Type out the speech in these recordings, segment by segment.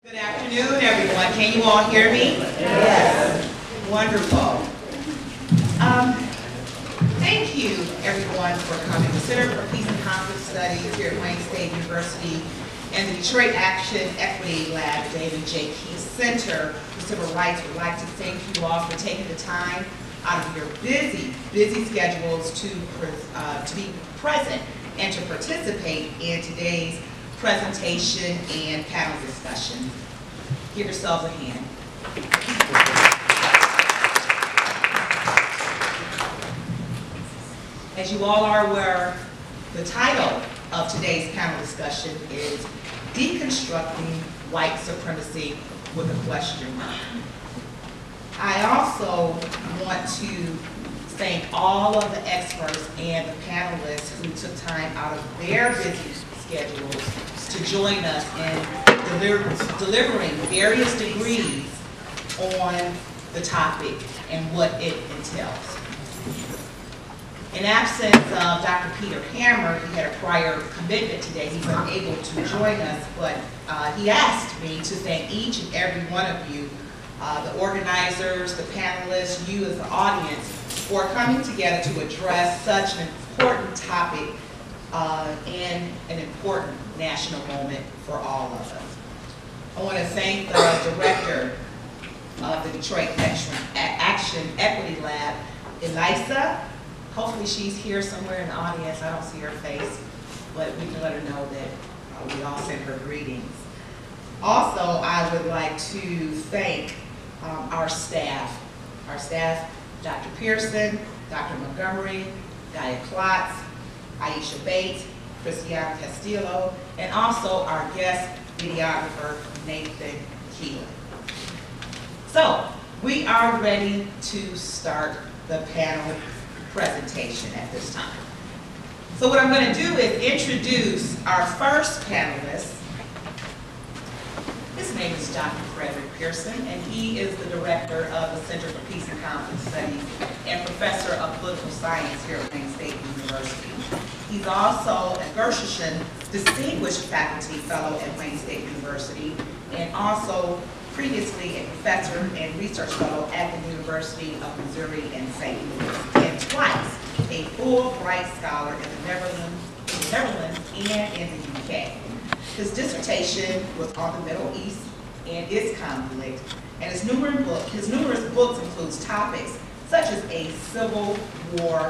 Good afternoon, everyone. Can you all hear me? Yes. Wonderful. Thank you, everyone, for coming. The Center for Peace and Conflict Studies here at Wayne State University and the Detroit Action Equity Lab, Damon J Center for Civil Rights would like to thank you all for taking the time out of your busy schedules to be present and to participate in today's presentation and panel discussion. Give yourselves a hand. As you all are aware, the title of today's panel discussion is Deconstructing White Supremacy with a question mark. I also want to thank all of the experts and the panelists who took time out of their busy schedules to join us in delivering various degrees on the topic and what it entails. In absence of Dr. Peter Hammer, he had a prior commitment today. He's unable to join us, but he asked me to thank each and every one of you, the organizers, the panelists, you as the audience, for coming together to address such an important topic and an important national moment for all of us. I want to thank the director of the Detroit Action Equity Lab, Elisa. Hopefully she's here somewhere in the audience. I don't see her face, but we can let her know that we all send her greetings. Also, I would like to thank our staff, Dr. Pearson, Dr. Montgomery, Gaia Klotz, Aisha Bates, Christiana Castillo, and also our guest videographer, Nathan Keelan. So, we are ready to start the panel presentation at this time. So what I'm going to do is introduce our first panelist. His name is Dr. Frederick Pearson, and he is the director of the Center for Peace and Conflict Studies and professor of political science here at Wayne State University. He's also a Gershenson Distinguished Faculty Fellow at Wayne State University, and also previously a professor and research fellow at the University of Missouri in St. Louis, and twice a Fulbright scholar in the Netherlands and in the UK. His dissertation was on the Middle East and its conflict, and his numerous books includes topics such as civil war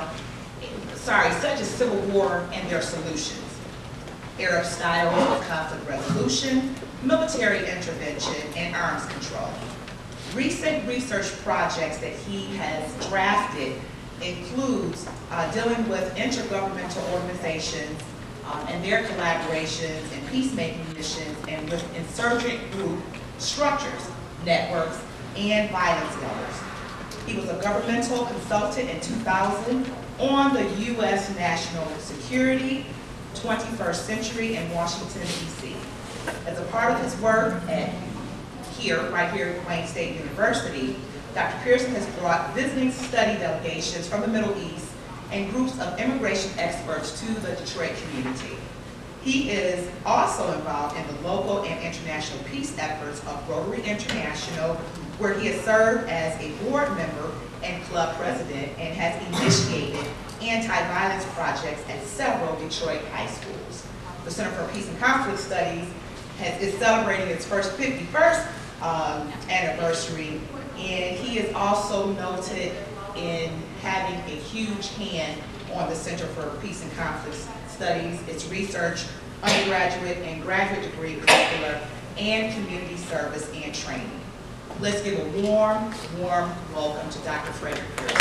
and their solutions, Arab styles of conflict resolution, military intervention, and arms control. Recent research projects that he has drafted includes dealing with intergovernmental organizations and their collaborations and peacemaking missions, and with insurgent group structures, networks, and violence levels. He was a governmental consultant in 2000 on the U.S. national security, 21st century, in Washington, D.C. As a part of his work right here at Wayne State University, Dr. Pearson has brought visiting study delegations from the Middle East and groups of immigration experts to the Detroit community. He is also involved in the local and international peace efforts of Rotary International, where he has served as a board member and club president and has initiated anti-violence projects at several Detroit high schools. The Center for Peace and Conflict Studies is celebrating its 51st anniversary, and he is also noted in having a huge hand on the Center for Peace and Conflict Studies, its research, undergraduate and graduate degree curricular, and community service and training. Let's give a warm welcome to Dr. Frederick Pearson.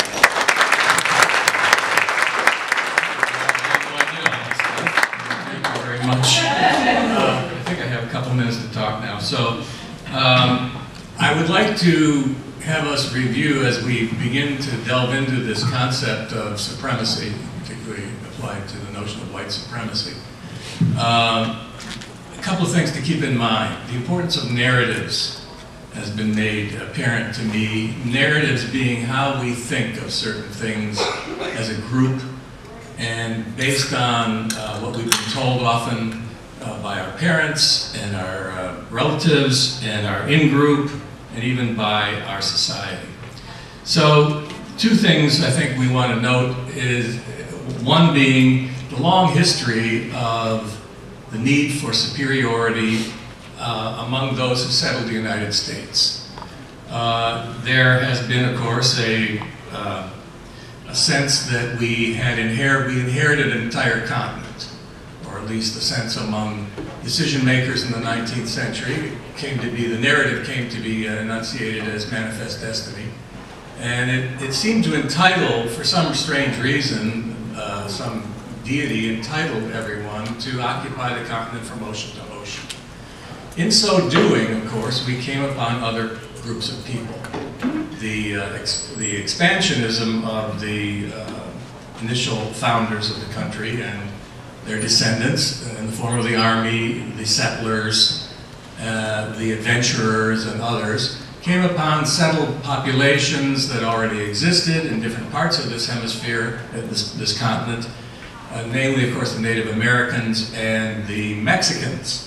Thank you very much. I think I have a couple minutes to talk now. So I would like to have us review, as we begin to delve into this concept of supremacy, particularly applied to the notion of white supremacy. A couple of things to keep in mind. The importance of narratives has been made apparent to me. Narratives being how we think of certain things as a group, and based on what we've been told often by our parents and our relatives and our in-group and even by our society. So two things I think we want to note is, one being the long history of the need for superiority among those who settled the United States. There has been, of course, a sense that we inherited an entire continent, or at least a sense among decision makers in the 19th century. The narrative came to be enunciated as manifest destiny. And it seemed to entitle, for some strange reason, some deity entitled everyone to occupy the continent from ocean to ocean. In so doing, of course, we came upon other groups of people. The expansionism of the initial founders of the country and their descendants in the form of the army, the settlers, the adventurers, and others, came upon settled populations that already existed in different parts of this hemisphere, this continent, namely, of course, the Native Americans and the Mexicans.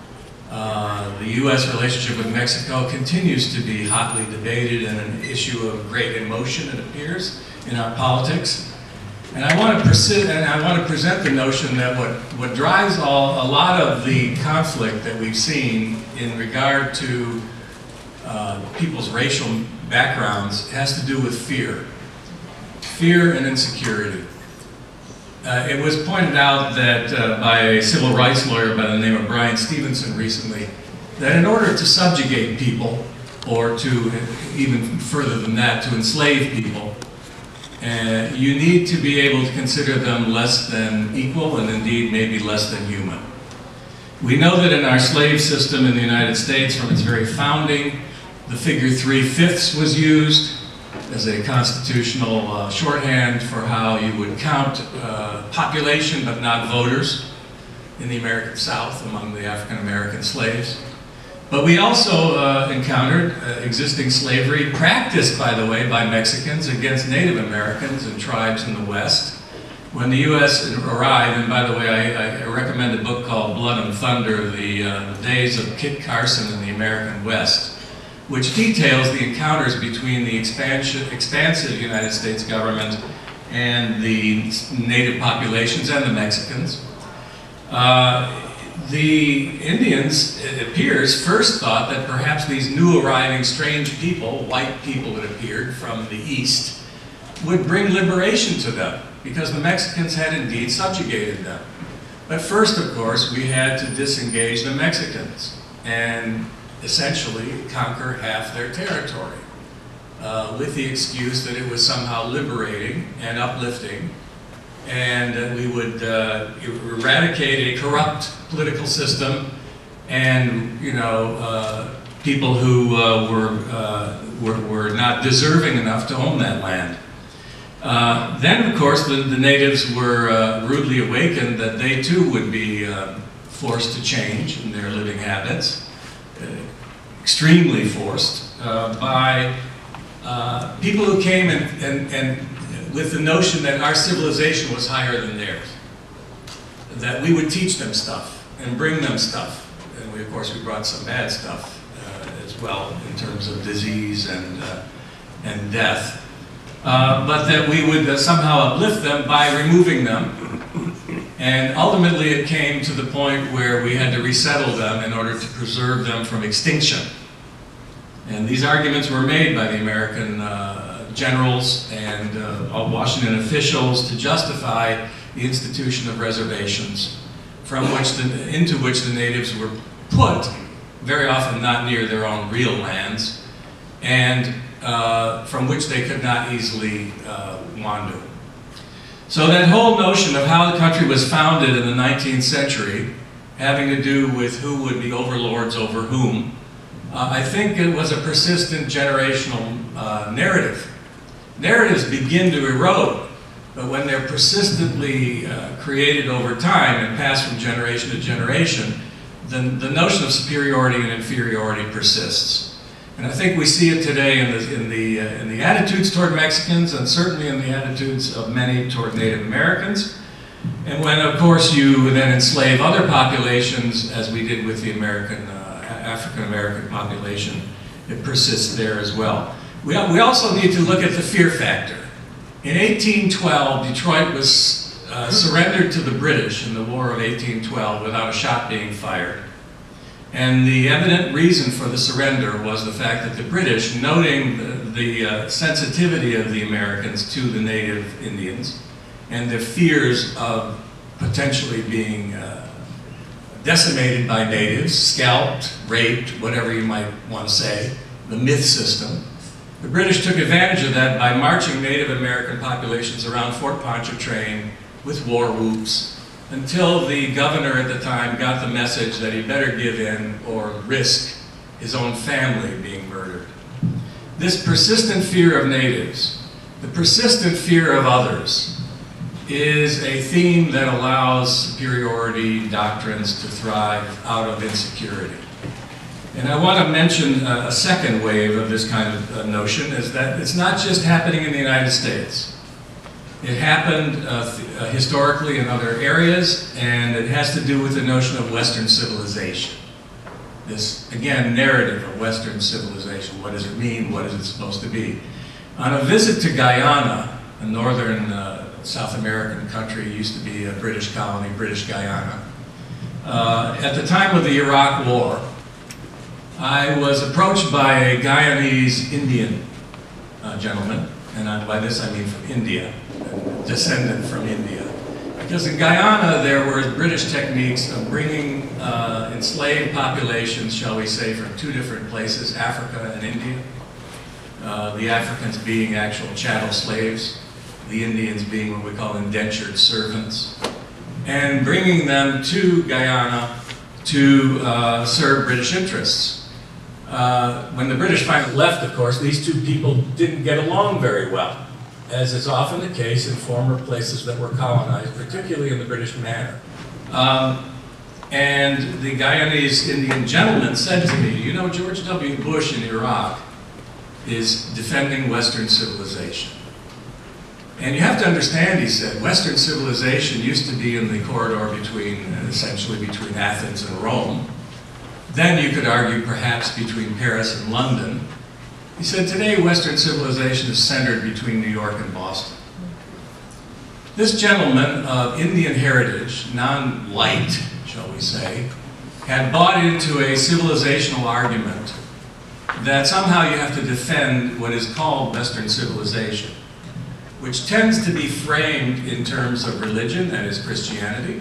The U.S. relationship with Mexico continues to be hotly debated and an issue of great emotion, it appears, in our politics. And I want to present the notion that what drives a lot of the conflict that we've seen in regard to people's racial backgrounds has to do with fear. Fear and insecurity. It was pointed out that by a civil rights lawyer by the name of Brian Stevenson recently, that in order to subjugate people, or to even further than that, to enslave people, you need to be able to consider them less than equal and indeed maybe less than human. We know that in our slave system in the United States from its very founding, the figure 3/5 was used as a constitutional shorthand for how you would count population but not voters in the American South among the African American slaves. But we also encountered existing slavery practiced, by the way, by Mexicans against Native Americans and tribes in the West. When the U.S. arrived, and by the way, I recommend a book called Blood and Thunder, the Days of Kit Carson in the American West, which details the encounters between the expansive United States government and the native populations and the Mexicans. The Indians, it appears, first thought that perhaps these new arriving strange people, white people that appeared from the East, would bring liberation to them, because the Mexicans had indeed subjugated them. But first, of course, we had to disengage the Mexicans and essentially conquer half their territory, with the excuse that it was somehow liberating and uplifting, and that we would eradicate a corrupt political system and, people who were not deserving enough to own that land. Then, of course, the natives were rudely awakened that they too would be forced to change in their living habits, extremely forced, by people who came and with the notion that our civilization was higher than theirs, that we would teach them stuff and bring them stuff. And we, of course, we brought some bad stuff as well in terms of disease and death. But that we would somehow uplift them by removing them. And ultimately it came to the point where we had to resettle them in order to preserve them from extinction. And these arguments were made by the American generals and Washington officials to justify the institution of reservations into which the natives were put, very often not near their own real lands, and from which they could not easily wander. So that whole notion of how the country was founded in the 19th century, having to do with who would be overlords over whom, I think it was a persistent generational narrative. Narratives begin to erode, but when they're persistently created over time and passed from generation to generation, then the notion of superiority and inferiority persists. And I think we see it today in the attitudes toward Mexicans, and certainly in the attitudes of many toward Native Americans. And when, of course, you then enslave other populations, as we did with the African-American population, it persists there as well. We also need to look at the fear factor. In 1812, Detroit was surrendered to the British in the War of 1812 without a shot being fired. And the evident reason for the surrender was the fact that the British, noting the sensitivity of the Americans to the native Indians and their fears of potentially being decimated by natives, scalped, raped, whatever you might want to say, the myth system, the British took advantage of that by marching Native American populations around Fort Pontchartrain with war whoops, until the governor at the time got the message that he better give in or risk his own family being murdered. This persistent fear of natives, the persistent fear of others, is a theme that allows superiority doctrines to thrive out of insecurity. And I want to mention a second wave of this kind of notion, is that it's not just happening in the United States. It happened historically in other areas, and it has to do with the notion of Western civilization. This, again, narrative of Western civilization. What does it mean? What is it supposed to be? On a visit to Guyana, a northern South American country, used to be a British colony, British Guyana. At the time of the Iraq War, I was approached by a Guyanese Indian gentleman, and by this I mean from India, a descendant from India. Because in Guyana there were British techniques of bringing enslaved populations, shall we say, from two different places, Africa and India. The Africans being actual chattel slaves, the Indians being what we call indentured servants, and bringing them to Guyana to serve British interests. When the British finally left, of course, these two people didn't get along very well, as is often the case in former places that were colonized, particularly in the British manner. And the Guyanese Indian gentleman said to me, you know, George W. Bush in Iraq is defending Western civilization. And you have to understand, he said, Western civilization used to be in the corridor between, essentially between Athens and Rome. Then you could argue perhaps between Paris and London. He said, today Western civilization is centered between New York and Boston. This gentleman of Indian heritage, non-white, shall we say, had bought into a civilizational argument that somehow you have to defend what is called Western civilization, which tends to be framed in terms of religion, that is Christianity,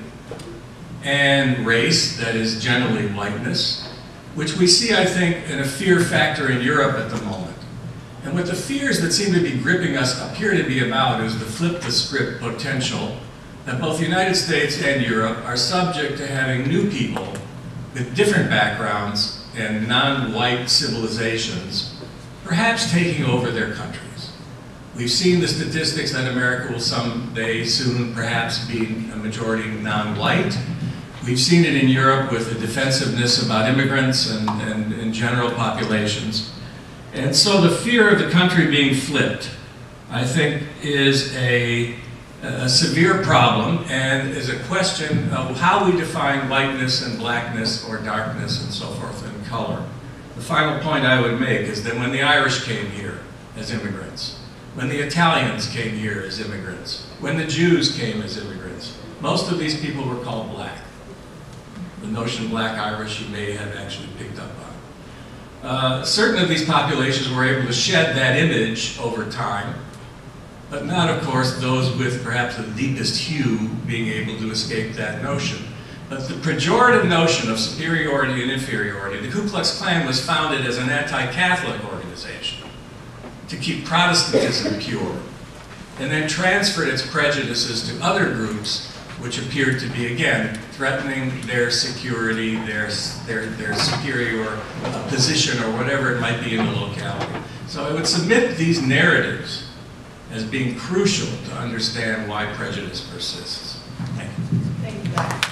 and race, that is generally whiteness, which we see, I think, in a fear factor in Europe at the moment. And what the fears that seem to be gripping us appear to be about is the flip the script potential that both the United States and Europe are subject to having new people with different backgrounds and non-white civilizations perhaps taking over their countries. We've seen the statistics that America will someday soon perhaps be a majority non-white. We've seen it in Europe with the defensiveness about immigrants and general populations. And so the fear of the country being flipped, I think, is a severe problem and is a question of how we define whiteness and blackness or darkness and so forth and color. The final point I would make is that when the Irish came here as immigrants, when the Italians came here as immigrants, when the Jews came as immigrants, most of these people were called black. The notion of black Irish you may have actually picked up on. Certain of these populations were able to shed that image over time, but not, of course, those with perhaps the deepest hue being able to escape that notion. But the pejorative notion of superiority and inferiority, the Ku Klux Klan was founded as an anti-Catholic organization to keep Protestantism pure, and then transferred its prejudices to other groups which appeared to be, again, threatening their security, their superior position, or whatever it might be in the locality. So I would submit these narratives as being crucial to understand why prejudice persists. Thank you. Thank you, Dr.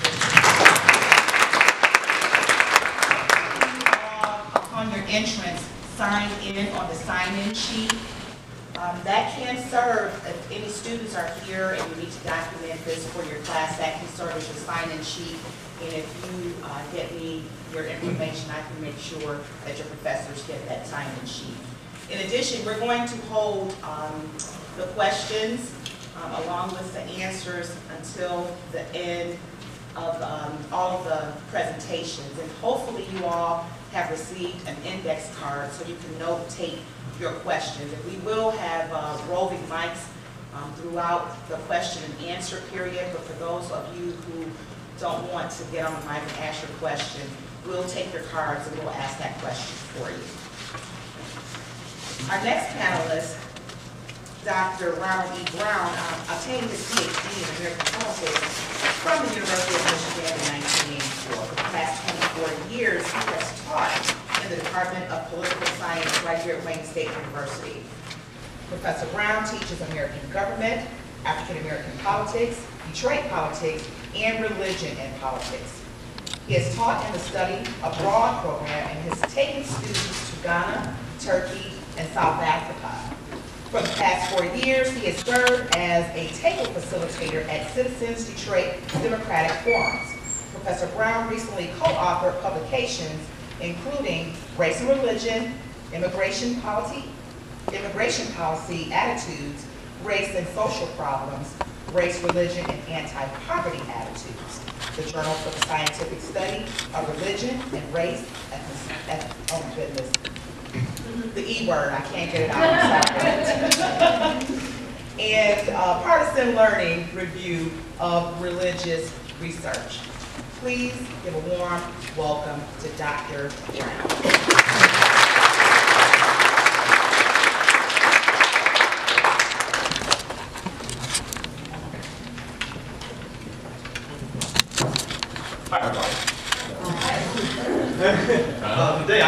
Upon your entrance, sign in on the sign-in sheet. that can serve, if any students are here and you need to document this for your class, that can serve as your sign-in sheet. And if you get me your information, I can make sure that your professors get that sign-in sheet. In addition, we're going to hold the questions along with the answers until the end of all of the presentations. And hopefully you all have received an index card so you can notate your questions. And we will have roving mics throughout the question and answer period, but for those of you who don't want to get on the mic and ask your question, we'll take your cards and we'll ask that question for you. Our next panelist, Dr. Ronald E. Brown, obtained his PhD in American politics from the University of Michigan in 1984. For the past 24 years, he has taught in the Department of Political Science right here at Wayne State University. Professor Brown teaches American government, African American politics, Detroit politics, and religion and politics. He has taught in the study abroad program and has taken students to Ghana, Turkey, and South Africa. For the past 4 years, he has served as a table facilitator at Citizens Detroit Democratic Forums. Professor Brown recently co-authored publications including Race and Religion, Immigration Policy Attitudes, Race and Social Problems, Race, Religion, and Anti-Poverty Attitudes, the Journal for the Scientific Study of Religion and Race, oh goodness, the E word, I can't get it out, I'm sorry. And Partisan Learning Review of Religious Research. Please give a warm welcome to Dr. Brown. Hi, everybody. Today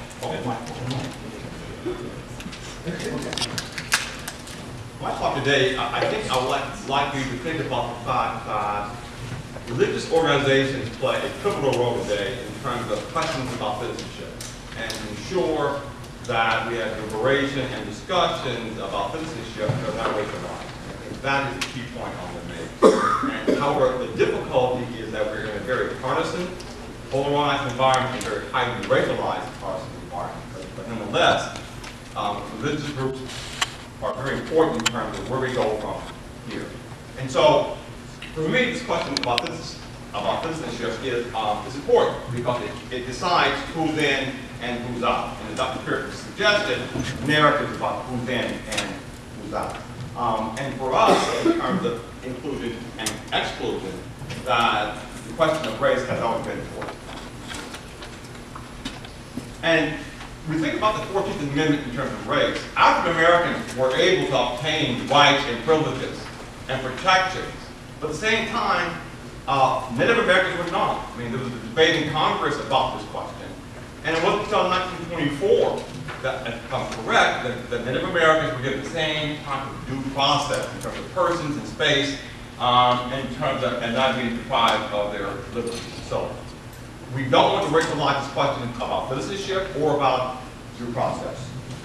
my talk today, I think I would like you to think about the fact that religious organizations play a pivotal role today in terms of questions about citizenship and to ensure that we have deliberation and discussions about citizenship that are not racialized. I think that is the key point I want to make. And however, the difficulty is that we're in a very partisan, polarized environment and very highly racialized partisan environment. But nonetheless, religious groups are very important in terms of where we go from here. And so, for me, this question about citizenship is important because it decides who's in and who's out. And as Dr. Pierce suggested, narratives about who's in and who's out. And for us, in terms of inclusion and exclusion, that the question of race has always been important. And we think about the 14th Amendment in terms of race. African Americans were able to obtain rights and privileges and protections. But at the same time, Native Americans were not. I mean, there was a debate in Congress about this question. And it wasn't until 1924 that, if I'm correct, that Native Americans were given the same type of due process in terms of persons and space, in terms of, and not being deprived of their liberties. So we don't want to racialize this question about citizenship or about due process.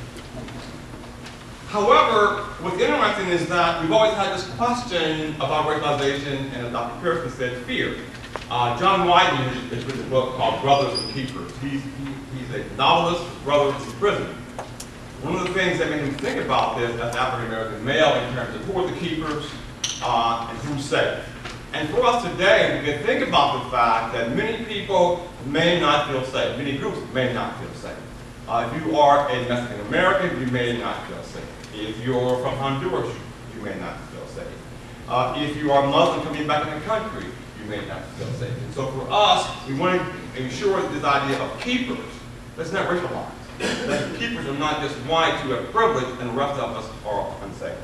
However, what's interesting is that we've always had this question about racialization, and as Dr. Pearson said, fear. John Wyden has written a book called Brothers and Keepers. He's a novelist, brother in prison. One of the things that made him think about this as an African-American male in terms of who are the keepers and who's safe. And for us today, we can think about the fact that many people may not feel safe. Many groups may not feel safe. If you are a Mexican American, you may not feel safe. If you're from Honduras, you may not feel safe. If you are Muslim coming back in the country, you may not feel safe. And so for us, we want to ensure this idea of keepers, that's not racialized. That the keepers are not just white who have privilege and the rest of us are unsafe.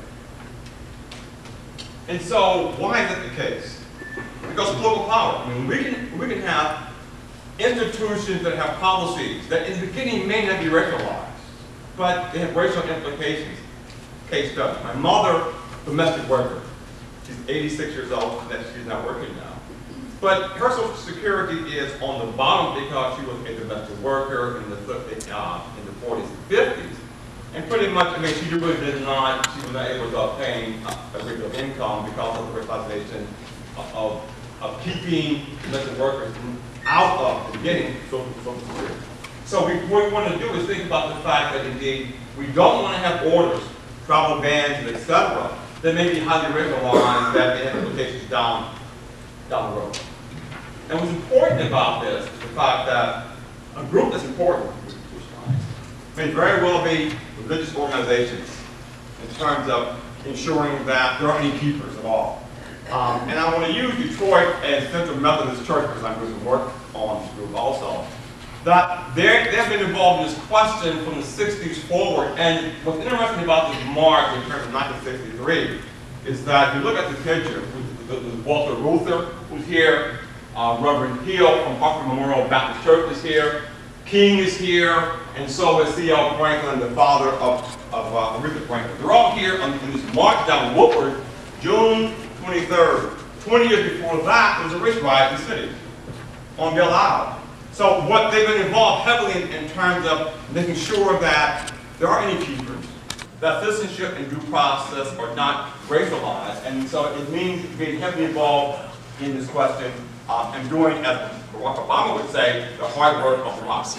And so why is that the case? Because political power. I mean, we can have institutions that have policies that in the beginning may not be racialized, but they have racial implications. Case study. My mother, domestic worker. She's 86 years old, and she's not working now. But her Social Security is on the bottom because she was a domestic worker in the 40s and 50s. And pretty much, I mean, she really did not, she was not able to obtain a great deal of income because of the racialization of keeping domestic workers out of the beginning social security. So what we want to do is think about the fact that indeed we don't want to have orders, travel bans, etc., that may be highly racialized, that may have implications down the road. And what's important about this is the fact that a group that's important may very well be religious organizations in terms of ensuring that there aren't any keepers at all. And I want to use Detroit and Central Methodist Church because I'm doing some work on this group also. That they've been involved in this question from the 60s forward. And what's interesting about this march in terms of 1963 is that if you look at the picture, there's Walter Reuther, who's here, Reverend Hill from Hartford Memorial Baptist Church is here, King is here, and so is C.L. Franklin, the father of Aretha Franklin. They're all here in this march down Woodward, June 23rd. 20 years before that, there was a race riot in the city on Belle Isle. So what they've been involved heavily in terms of making sure that there aren't any keepers, that citizenship and due process are not racialized, and so it means being heavily involved in this question and doing, as Barack Obama would say, the hard work of democracy.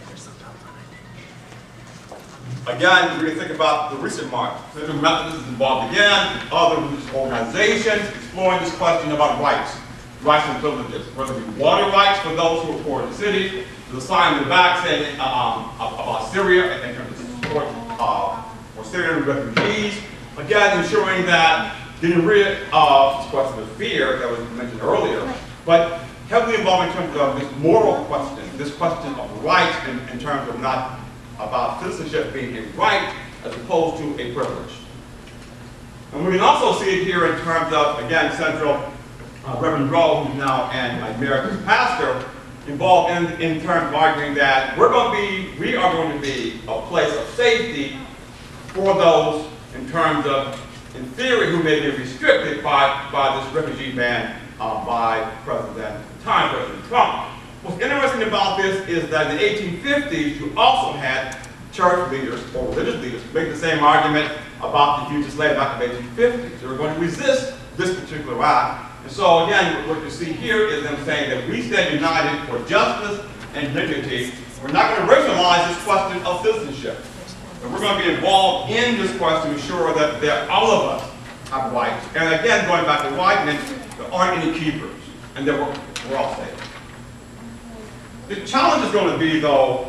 Again, we're going to think about the recent march. Central Methodist is involved again, other religious organizations exploring this question about rights and privileges, whether it be water rights for those who are poor in the city. There's a sign in the back saying about Syria in terms of support for Syrian refugees. Again, ensuring that getting rid of this question of fear that was mentioned earlier, but heavily involved in terms of this moral question, this question of rights in terms of not about citizenship being a right as opposed to a privilege. And we can also see it here in terms of, again, Central, Reverend Rowe, who's now an emeritus pastor, involved in terms of arguing that we are going to be a place of safety for those in terms of, in theory, who may be restricted by this refugee ban by President Trump. What's interesting about this is that in the 1850s, you also had church leaders or religious leaders make the same argument about the future slave act of 1850s. They were going to resist this particular act. And so again, what you see here is them saying that we stand united for justice and dignity. We're not going to racialize this question of citizenship. And we're going to be involved in this question to ensure that all of us have rights. And again, going back to whiteness, there aren't any keepers, and that we're all safe. The challenge is going to be, though,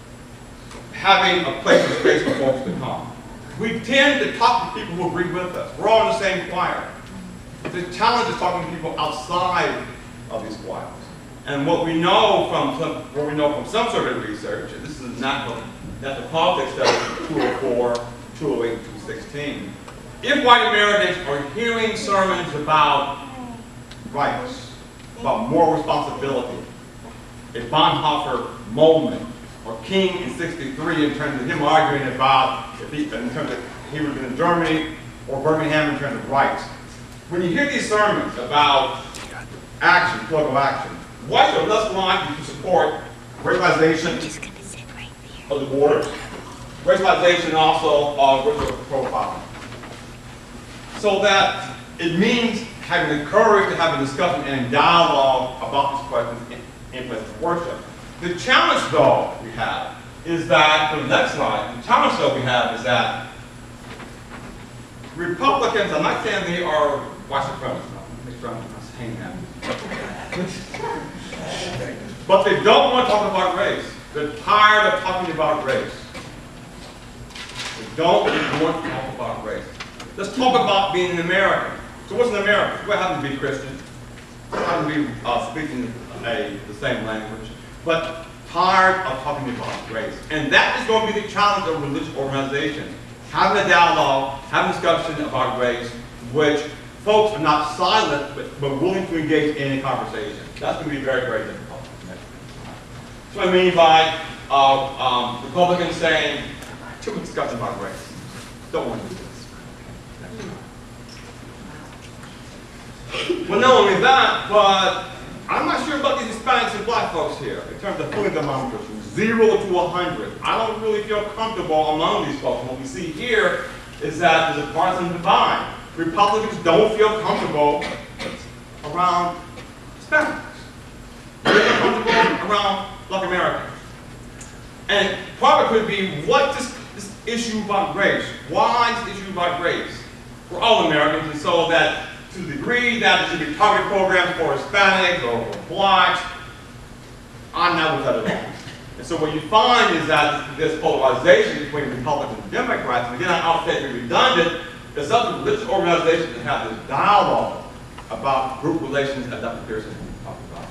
having a place and space for folks to come. We tend to talk to people who agree with us. We're all in the same choir. The challenge is talking to people outside of these choirs. And what we know from some survey research, and this is not the politics study 204, 208, 216. If white Americans are hearing sermons about rights, about moral responsibility, a Bonhoeffer moment, or King in '63 in terms of him arguing about in terms of he was in Germany, or Birmingham in terms of rights. When you hear these sermons about action, political action, whites are less likely to support racialization of the borders, racialization also of racial profiling. So that it means having the courage to have a discussion and dialogue about these questions in places of worship. The challenge, though, we have is that, for the next slide, the challenge, though, we have is that Republicans, I'm not saying they are white supremacists, I'm saying that. But they don't want to talk about race. They're tired of talking about race. They don't want to talk about race. Let's talk about being an American. So what's an American? What happens to be Christian? What happens to be speaking the same language? But tired of talking about race. And that is going to be the challenge of religious organizations. Having a dialogue, having a discussion about race, which folks are not silent, but willing to engage in a conversation. That's going to be very, very difficult. That's what I mean by Republicans saying, too much discussion about race. Don't want to do this. Well, not only that, but I'm not sure about these Hispanics and black folks here in terms of pulling thermometers from 0 to 100. I don't really feel comfortable among these folks. What we see here is that there's a partisan divide. Republicans don't feel comfortable around Hispanics. They feel comfortable around Black Americans. And part of it could be what this issue about race. Why this issue about race? We're all Americans, and so that to the degree that there should be targeted programs for Hispanics or for Blacks, I'm not with that at all. And so what you find is that this polarization between Republicans and Democrats, and again, I'll say it's redundant, it's up to religious organizations to have this dialogue about group relations, as Dr. Pearson talked about.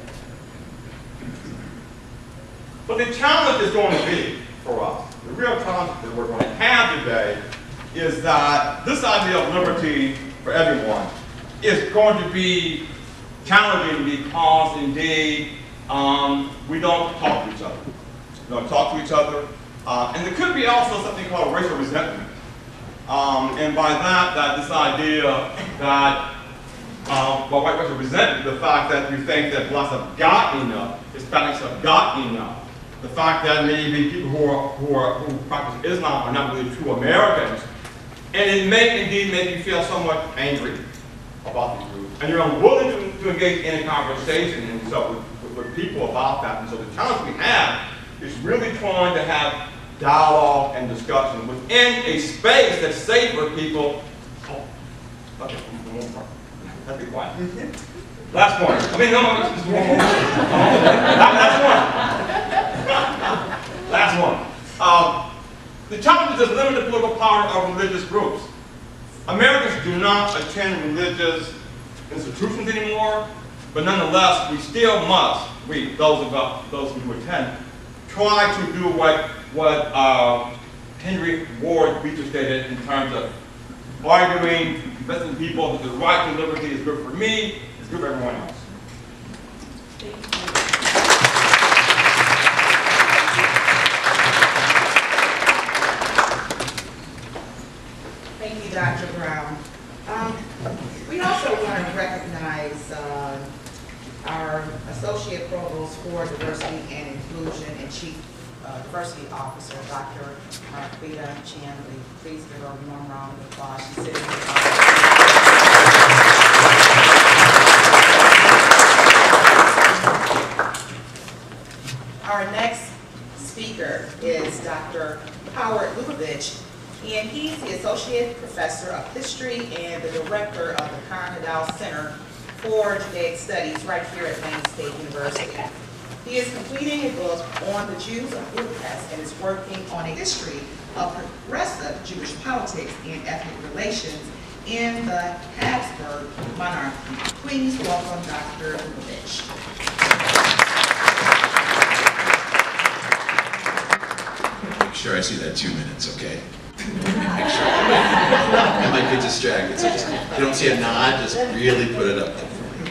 But the challenge is going to be for us, the real challenge that we're going to have today is that this idea of liberty for everyone is going to be challenging because indeed we don't talk to each other. We don't talk to each other. And there could be also something called racial resentment. And by that this idea that white racial resentment, the fact that we think that Blacks have gotten enough, Hispanics have gotten enough, the fact that maybe people who practice Islam are not really true Americans, and it may indeed make you feel somewhat angry about these groups, and you're unwilling to engage in a conversation and so with people about that. And so the challenge we have is really trying to have dialogue and discussion within a space that's safe for people. Oh, okay, one more. Let's be quiet. Last point. I mean, no, just one more. Last one. The challenge is limited political power of religious groups. Americans do not attend religious institutions anymore, but nonetheless, we still must, those who attend, try to do what Henry Ward Beecher stated in terms of arguing, convincing people that the right to liberty is good for me, it's good for everyone else. Thank you, Dr. Brown. We also want to recognize our Associate Provost for Diversity and Inclusion and Chief Diversity Officer, Dr. Marquita Chandley. Please give her a warm round of applause. She's sitting Our next speaker is Dr. Howard Lubavitch, and he's the Associate Professor of History and the Director of the Carnegie Center for Judaic Studies right here at Wayne State University. He is completing a book on the Jews of Budapest and is working on a history of progressive Jewish politics and ethnic relations in the Habsburg monarchy. Please welcome Dr. Lubavitch. Make sure I see that 2 minutes, okay? Make sure. I might get distracted, so just, if you don't see a nod, just really put it up there for me.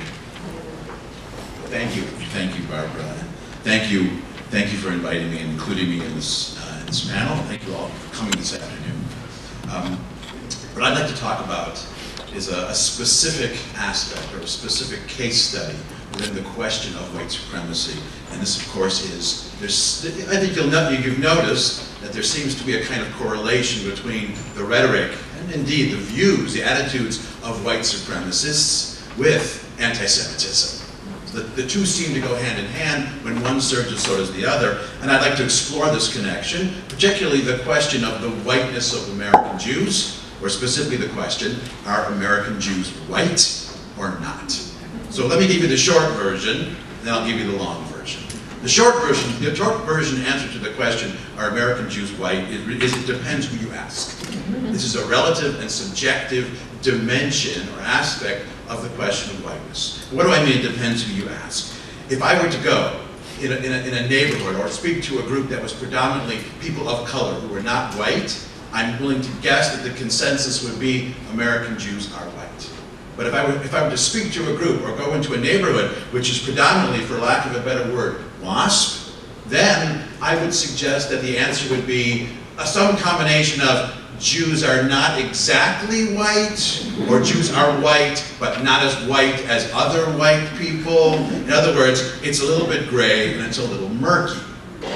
Thank you, Barbara. Thank you for inviting me and including me in this panel. Thank you all for coming this afternoon. What I'd like to talk about is a specific aspect or a specific case study within the question of white supremacy. And this, of course, is, I think you've noticed that there seems to be a kind of correlation between the rhetoric and indeed the views, the attitudes of white supremacists with anti-Semitism. The two seem to go hand in hand. When one surges, so does the other. And I'd like to explore this connection, particularly the question of the whiteness of American Jews, or specifically the question, are American Jews white or not? So let me give you the short version, and then I'll give you the long version. The short version answer to the question, are American Jews white, is it depends who you ask. This is a relative and subjective dimension or aspect of the question of whiteness. What do I mean, it depends who you ask? If I were to go in a neighborhood or speak to a group that was predominantly people of color who were not white, I'm willing to guess that the consensus would be American Jews are white. But if I were to speak to a group or go into a neighborhood which is predominantly, for lack of a better word, WASP, then I would suggest that the answer would be some combination of Jews are not exactly white, or Jews are white, but not as white as other white people. In other words, it's a little bit gray and it's a little murky.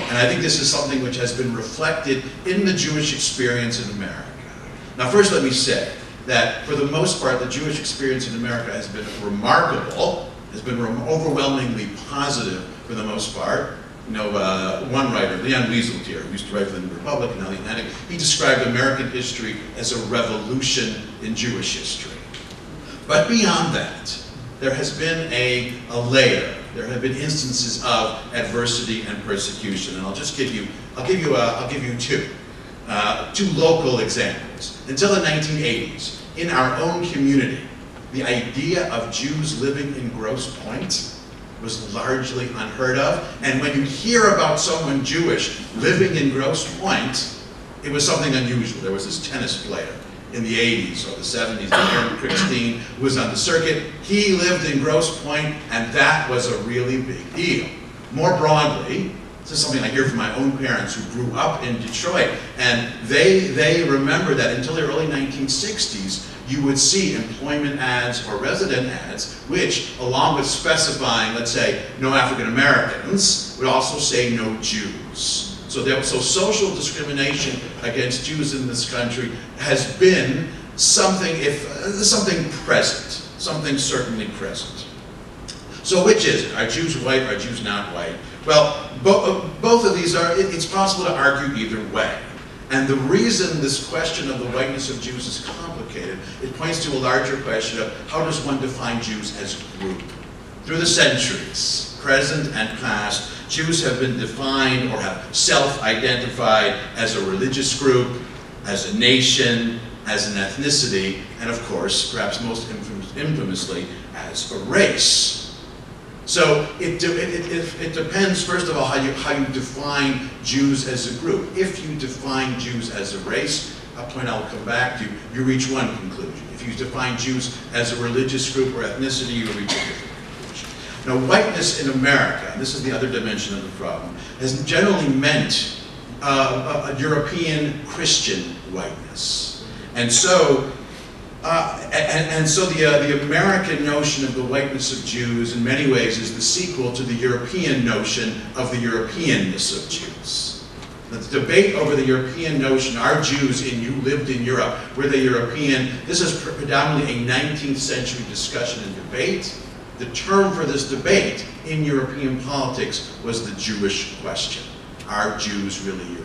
And I think this is something which has been reflected in the Jewish experience in America. Now, first let me say that for the most part, the Jewish experience in America has been remarkable, has been overwhelmingly positive for the most part. You know, one writer, Leon Wieseltier, who used to write for the Republic and now the Atlantic, he described American history as a revolution in Jewish history. But beyond that, there has been a layer. There have been instances of adversity and persecution, and I'll give you two local examples. Until the 1980s, in our own community, the idea of Jews living in Grosse Pointe was largely unheard of, and when you hear about someone Jewish living in Grosse Pointe, it was something unusual. There was this tennis player in the 80s or the 70s, Aaron Crickstein, who was on the circuit. He lived in Grosse Pointe, and that was a really big deal. More broadly, this is something I hear from my own parents who grew up in Detroit, and they remember that until the early 1960s, you would see employment ads or resident ads, which, along with specifying, let's say, no African Americans, would also say no Jews. So social discrimination against Jews in this country has been something present, something certainly present. So which is it? Are Jews white? Are Jews not white? Well, both of these it's possible to argue either way. And the reason this question of the whiteness of Jews is complicated, it points to a larger question of how does one define Jews as a group? Through the centuries, present and past, Jews have been defined or have self-identified as a religious group, as a nation, as an ethnicity, and of course, perhaps most infamously, as a race. So it depends, first of all, how you define Jews as a group. If you define Jews as a race, a point I'll come back to, you reach one conclusion. If you define Jews as a religious group or ethnicity, you reach a different conclusion. Now, whiteness in America, and this is the other dimension of the problem, has generally meant a European Christian whiteness. And so, the American notion of the whiteness of Jews in many ways is the sequel to the European notion of the Europeanness of Jews. The debate over the European notion, are Jews you lived in Europe, were they European? This is predominantly a 19th century discussion and debate. The term for this debate in European politics was the Jewish question. Are Jews really European?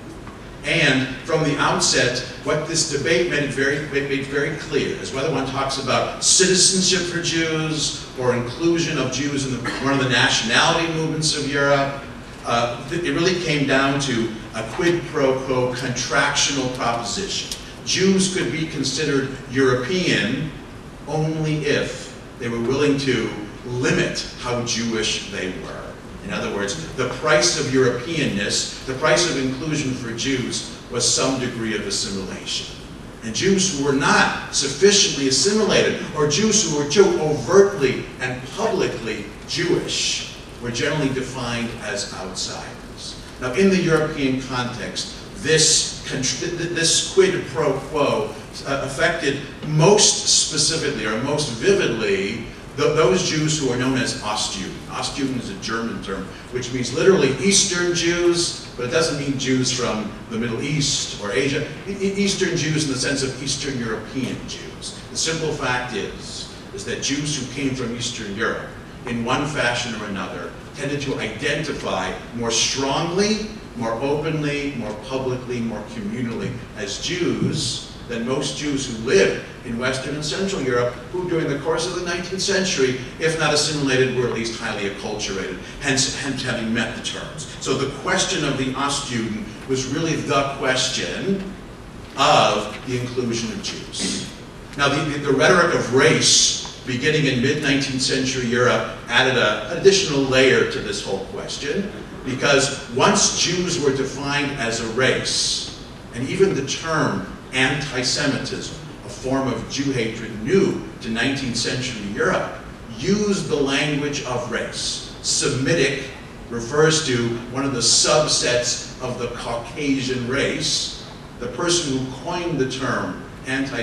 And from the outset, what this debate made very clear is whether one talks about citizenship for Jews or inclusion of Jews in one of the nationality movements of Europe, it really came down to a quid pro quo contractional proposition. Jews could be considered European only if they were willing to limit how Jewish they were. In other words, the price of Europeanness, the price of inclusion for Jews, was some degree of assimilation. And Jews who were not sufficiently assimilated, or Jews who were too overtly and publicly Jewish, were generally defined as outsiders. Now, in the European context, this quid pro quo affected most specifically, or most vividly, those Jews who are known as Ostjuden. Ostjuden is a German term, which means literally Eastern Jews, but it doesn't mean Jews from the Middle East or Asia. Eastern Jews in the sense of Eastern European Jews. The simple fact is that Jews who came from Eastern Europe, in one fashion or another, tended to identify more strongly, more openly, more publicly, more communally as Jews than most Jews who lived in Western and Central Europe, who during the course of the 19th century, if not assimilated, were at least highly acculturated, hence having met the terms. So the question of the Ostjuden was really the question of the inclusion of Jews. Now the rhetoric of race, beginning in mid-19th century Europe, added an additional layer to this whole question, because once Jews were defined as a race, and even the term anti-Semitism, a form of Jew hatred new to 19th century Europe, used the language of race. Semitic refers to one of the subsets of the Caucasian race. The person who coined the term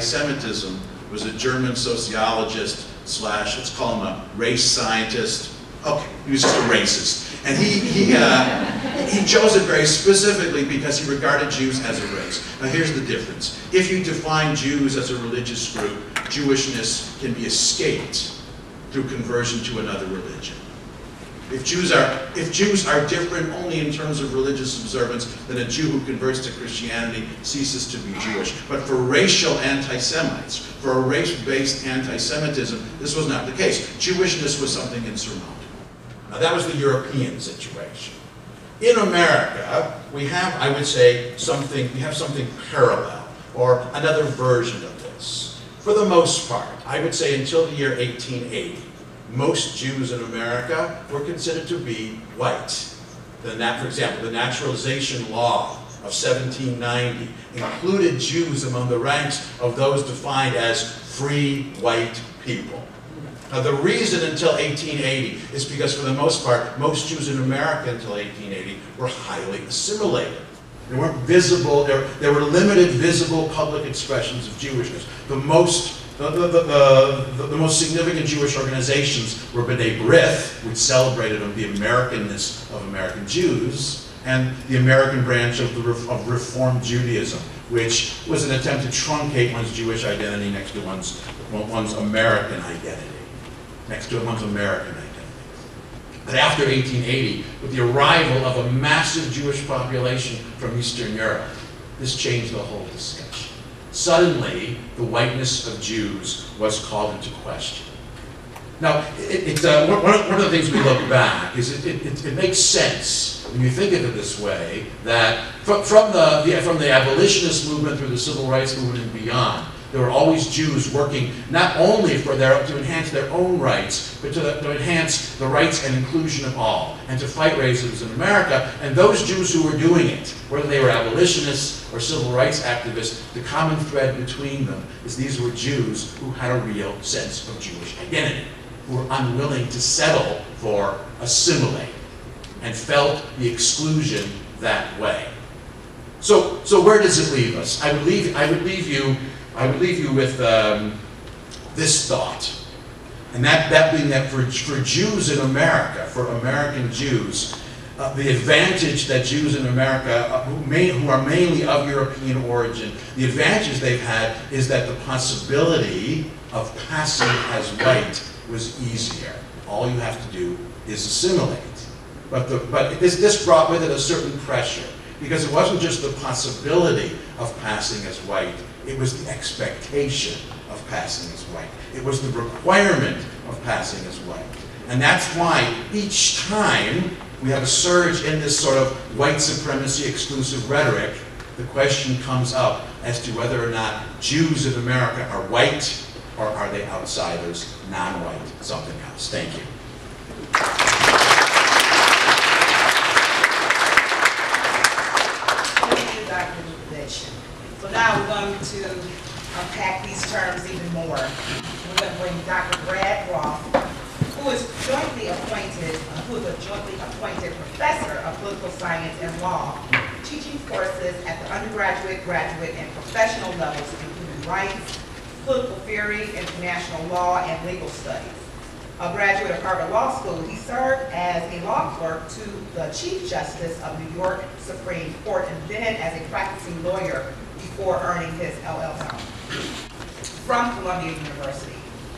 anti-Semitism was a German sociologist / let's call him a race scientist, Okay, he was just a racist. And he chose it very specifically because he regarded Jews as a race. Now here's the difference. If you define Jews as a religious group, Jewishness can be escaped through conversion to another religion. If Jews are different only in terms of religious observance, then a Jew who converts to Christianity ceases to be Jewish. But for racial anti-Semites, for a race-based anti-Semitism, this was not the case. Jewishness was something insurmountable. Now that was the European situation. In America, we have, I would say, something parallel, or another version of this. For the most part, I would say until the year 1880, most Jews in America were considered to be white. For example, the naturalization law of 1790 included Jews among the ranks of those defined as free white people. Now the reason until 1880 is because for the most part, most Jews in America until 1880 were highly assimilated. There weren't visible, there were limited visible public expressions of Jewishness. The most significant Jewish organizations were B'nai B'rith, which celebrated the Americanness of American Jews, and the American branch of Reform Judaism, which was an attempt to truncate one's Jewish identity next to one's American identity. But after 1880, with the arrival of a massive Jewish population from Eastern Europe, this changed the whole discussion. Suddenly, the whiteness of Jews was called into question. Now, one of the things we look back is it makes sense when you think of it this way that from the abolitionist movement through the civil rights movement and beyond, there were always Jews working not only to enhance their own rights, but to enhance the rights and inclusion of all, and to fight racism in America. And those Jews who were doing it, whether they were abolitionists or civil rights activists, the common thread between them is these were Jews who had a real sense of Jewish identity, who were unwilling to settle for assimilating, and felt the exclusion that way. So where does it leave us? I would leave you with this thought, and that being that for Jews in America, for American Jews, the advantage that Jews in America, who are mainly of European origin, the advantage they've had is that the possibility of passing as white was easier. All you have to do is assimilate. But this brought with it a certain pressure, because it wasn't just the possibility of passing as white, it was the expectation of passing as white. It was the requirement of passing as white. And that's why each time we have a surge in this sort of white supremacy exclusive rhetoric, the question comes up as to whether or not Jews in America are white or are they outsiders, non-white, something else. Thank you. So now we're going to unpack these terms even more. We're going to bring Dr. Brad Roth, who is a jointly appointed professor of political science and law, teaching courses at the undergraduate, graduate, and professional levels in human rights, political theory, international law, and legal studies. A graduate of Harvard Law School, he served as a law clerk to the Chief Justice of New York Supreme Court, and then as a practicing lawyer before earning his LLM from Columbia University.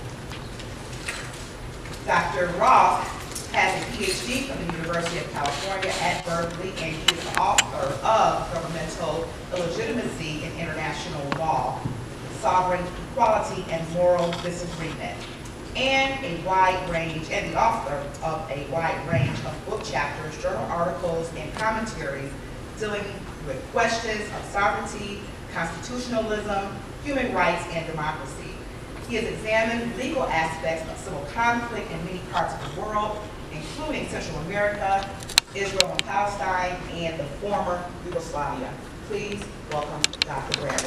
Dr. Roth has a PhD from the University of California at Berkeley, and he is the author of Governmental Illegitimacy in International Law, Sovereign Equality and Moral Disagreement, and the author of a wide range of book chapters, journal articles, and commentaries dealing with questions of sovereignty, constitutionalism, human rights, and democracy. He has examined legal aspects of civil conflict in many parts of the world, including Central America, Israel and Palestine, and the former Yugoslavia. Please welcome Dr. Brad.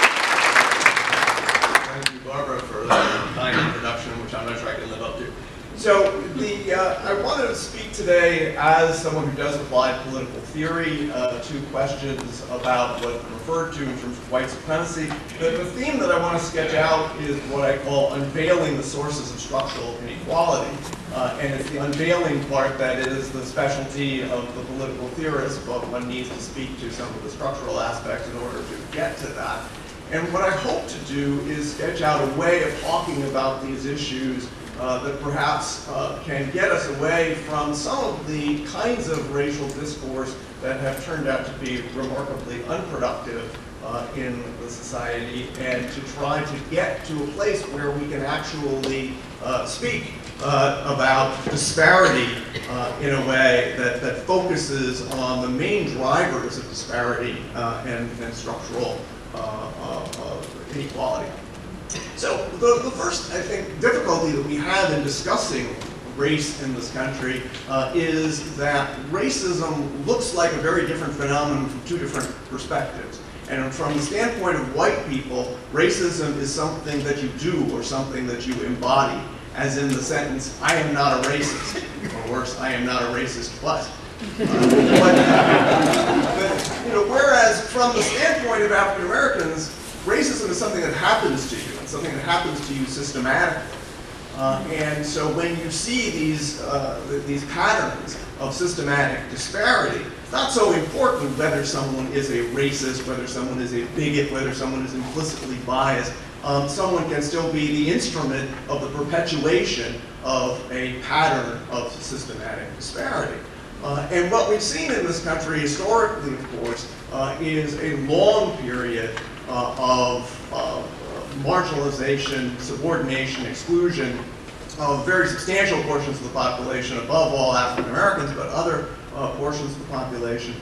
Thank you, Barbara, for that kind introduction, which I'm not sure I can live up to. So I wanted to speak today as someone who does apply political theory to questions about what I'm referred to in terms of white supremacy. The theme that I want to sketch out is what I call unveiling the sources of structural inequality. And it's the unveiling part that is the specialty of the political theorist, but one needs to speak to some of the structural aspects in order to get to that. And what I hope to do is sketch out a way of talking about these issues that perhaps can get us away from some of the kinds of racial discourse that have turned out to be remarkably unproductive in the society, and to try to get to a place where we can actually speak about disparity in a way that focuses on the main drivers of disparity and structural inequality. So the first, I think, difficulty that we have in discussing race in this country is that racism looks like a very different phenomenon from two different perspectives. And from the standpoint of white people, racism is something that you do or something that you embody, as in the sentence, I am not a racist, or worse, I am not a racist, but. Whereas from the standpoint of African Americans, racism is something that happens to you, and something that happens to you systematically. And so when you see these patterns of systematic disparity, it's not so important whether someone is a racist, whether someone is a bigot, whether someone is implicitly biased. Someone can still be the instrument of the perpetuation of a pattern of systematic disparity. And what we've seen in this country historically, of course, is a long period of marginalization, subordination, exclusion of very substantial portions of the population, above all African Americans, but other portions of the population.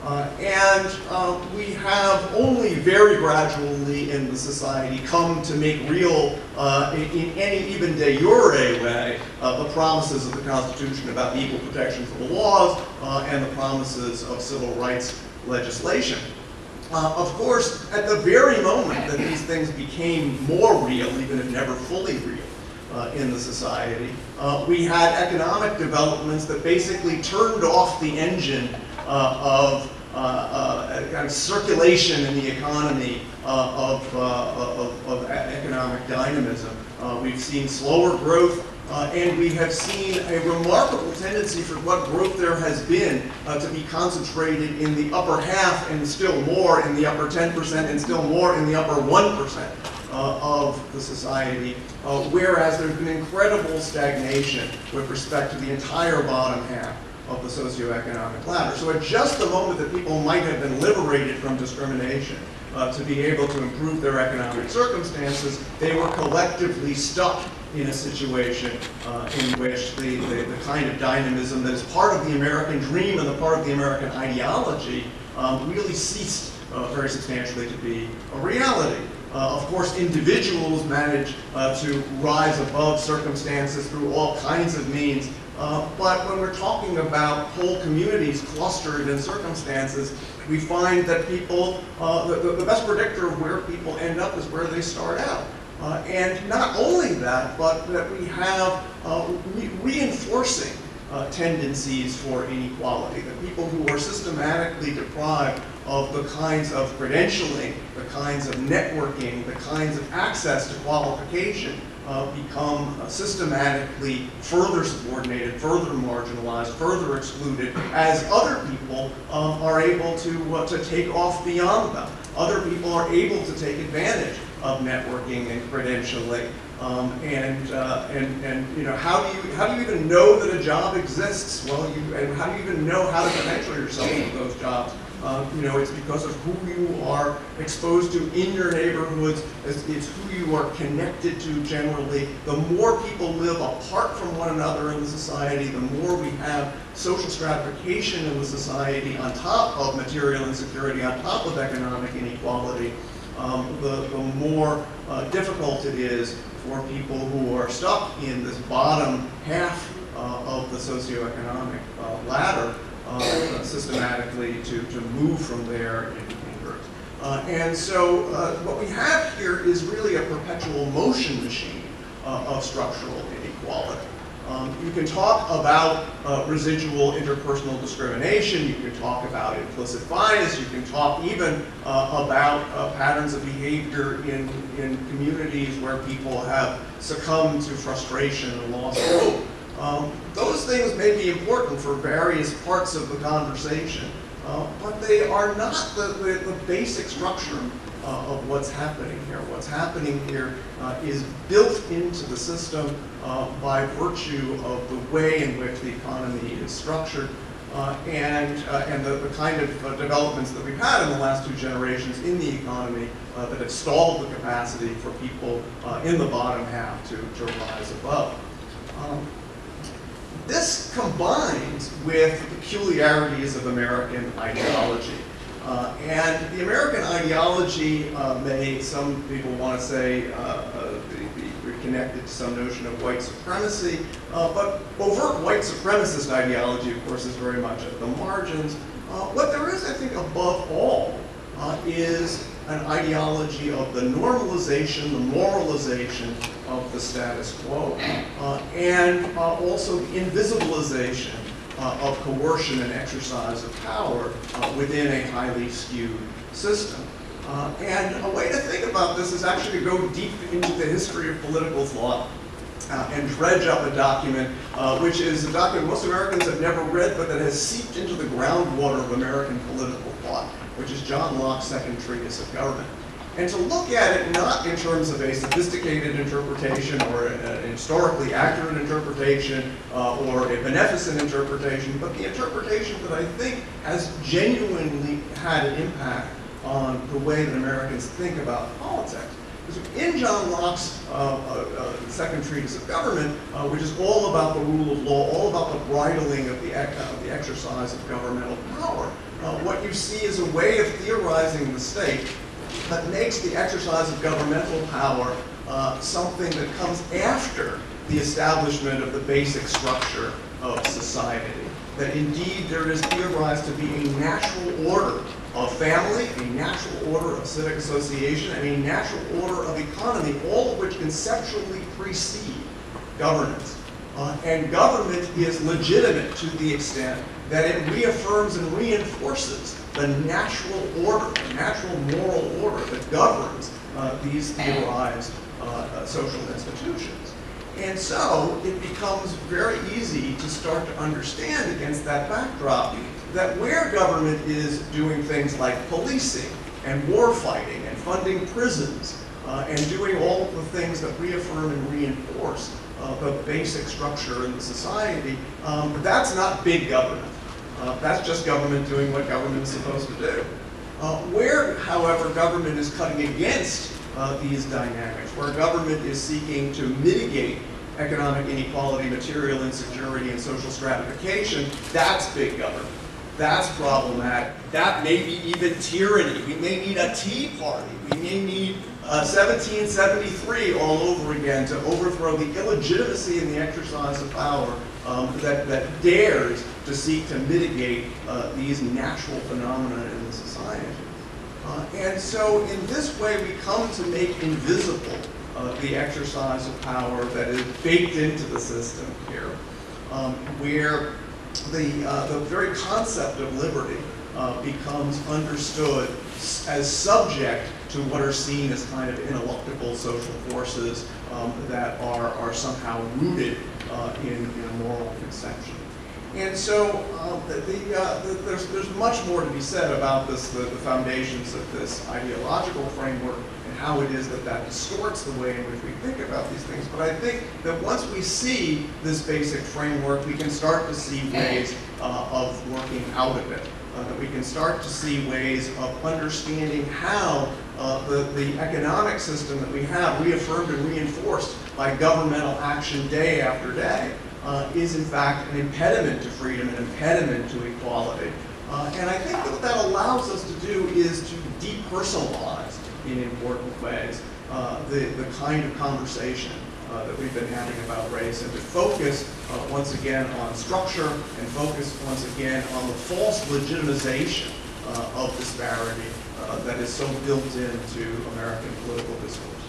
We have only very gradually in the society come to make real, in any even de jure way, the promises of the Constitution about the equal protections of the laws and the promises of civil rights legislation. Of course, at the very moment that these things became more real, even if never fully real, in the society, we had economic developments that basically turned off the engine of kind of circulation in the economy of economic dynamism. We've seen slower growth, and we have seen a remarkable tendency for what growth there has been to be concentrated in the upper half, and still more in the upper 10%, and still more in the upper 1% of the society, whereas there's been incredible stagnation with respect to the entire bottom half of the socioeconomic ladder. So at just the moment that people might have been liberated from discrimination to be able to improve their economic circumstances, they were collectively stuck in a situation in which the kind of dynamism that is part of the American dream and the part of the American ideology really ceased very substantially to be a reality. Of course, individuals manage to rise above circumstances through all kinds of means, but when we're talking about whole communities clustered in circumstances, we find that people, the best predictor of where people end up is where they start out. And not only that, but that we have reinforcing tendencies for inequality, that people who are systematically deprived of the kinds of credentialing, the kinds of networking, the kinds of access to qualification become systematically further subordinated, further marginalized, further excluded, as other people are able to take off beyond them. Other people are able to take advantage of networking and credentialing. And you know, how do you even know that a job exists? Well, and how do you even know how to credential yourself to those jobs? You know, it's because of who you are exposed to in your neighborhoods. It's who you are connected to generally. The more people live apart from one another in the society, the more we have social stratification in the society on top of material insecurity, on top of economic inequality, the more difficult it is for people who are stuck in this bottom half of the socioeconomic ladder systematically to move from there in groups. And so what we have here is really a perpetual motion machine of structural inequality. You can talk about residual interpersonal discrimination, you can talk about implicit bias, you can talk even about patterns of behavior in communities where people have succumbed to frustration and loss of hope. Those things may be important for various parts of the conversation, but they are not the basic structure of what's happening here. What's happening here is built into the system by virtue of the way in which the economy is structured and the kind of developments that we've had in the last 2 generations in the economy that have stalled the capacity for people in the bottom half to rise above. This combines with the peculiarities of American ideology. And the American ideology may, some people want to say, be connected to some notion of white supremacy, but overt white supremacist ideology, of course, is very much at the margins. What there is, I think, above all, is an ideology of the normalization, the moralization of the status quo, and also the invisibilization of coercion and exercise of power within a highly skewed system. And a way to think about this is actually to go deep into the history of political thought and dredge up a document, which is a document most Americans have never read, but that has seeped into the groundwater of American political thought, which is John Locke's Second Treatise of Government. And to look at it not in terms of a sophisticated interpretation or an historically accurate interpretation or a beneficent interpretation, but the interpretation that I think has genuinely had an impact on the way that Americans think about politics. In John Locke's Second Treatise of Government, which is all about the rule of law, all about the bridling of the exercise of governmental power, what you see is a way of theorizing the state that makes the exercise of governmental power something that comes after the establishment of the basic structure of society. That indeed there is theorized to be a natural order of family, a natural order of civic association, and a natural order of economy, all of which conceptually precede governance. And government is legitimate to the extent that it reaffirms and reinforces the natural order, the natural moral order that governs these theorized social institutions. And so it becomes very easy to start to understand against that backdrop that where government is doing things like policing and war fighting and funding prisons and doing all of the things that reaffirm and reinforce the basic structure in the society, that's not big government. That's just government doing what government is supposed to do. Where, however, government is cutting against these dynamics, where government is seeking to mitigate economic inequality, material insecurity, and social stratification, that's big government. That's problematic. That may be even tyranny. We may need a Tea Party. We may need 1773 all over again to overthrow the illegitimacy in the exercise of power that dares to seek to mitigate these natural phenomena in the society. And so in this way we come to make invisible the exercise of power that is baked into the system here, where the very concept of liberty becomes understood as subject to what are seen as kind of ineluctable social forces that are somehow rooted in a moral conception. And so there's much more to be said about this, the foundations of this ideological framework and how it is that distorts the way in which we think about these things. But I think that once we see this basic framework, we can start to see ways of working out of it. That we can start to see ways of understanding how the economic system that we have, reaffirmed and reinforced by governmental action day after day, is in fact an impediment to freedom, an impediment to equality. And I think that what that allows us to do is to depersonalize in important ways the kind of conversation that we've been having about race, and to focus once again on structure and focus once again on the false legitimization of disparity that is so built into American political discourse.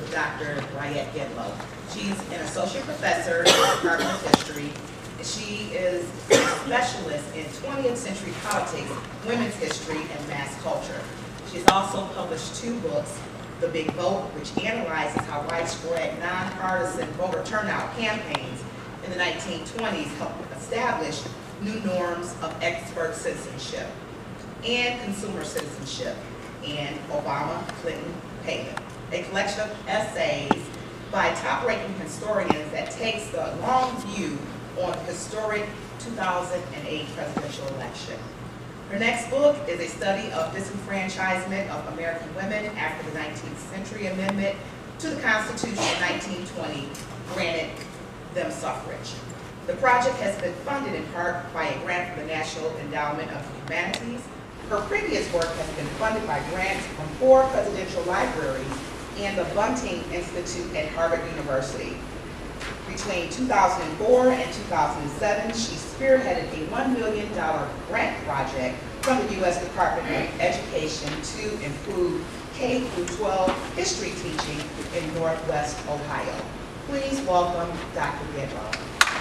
with Dr. Ryette Gedlow. She's an associate professor in the Department of History. She is a specialist in 20th century politics, women's history, and mass culture. She's also published 2 books, The Big Vote, which analyzes how widespread nonpartisan voter turnout campaigns in the 1920s helped establish new norms of expert citizenship and consumer citizenship, and Obama, Clinton, Palin. A collection of essays by top-ranking historians that takes the long view on the historic 2008 presidential election. Her next book is a study of disenfranchisement of American women after the 19th century amendment to the Constitution of 1920 granted them suffrage. The project has been funded in part by a grant from the National Endowment of the Humanities. Her previous work has been funded by grants from 4 presidential libraries and the Bunting Institute at Harvard University. Between 2004 and 2007, she spearheaded a $1 million grant project from the U.S. Department of Education to improve K-12 history teaching in Northwest Ohio. Please welcome Dr. Gedlow.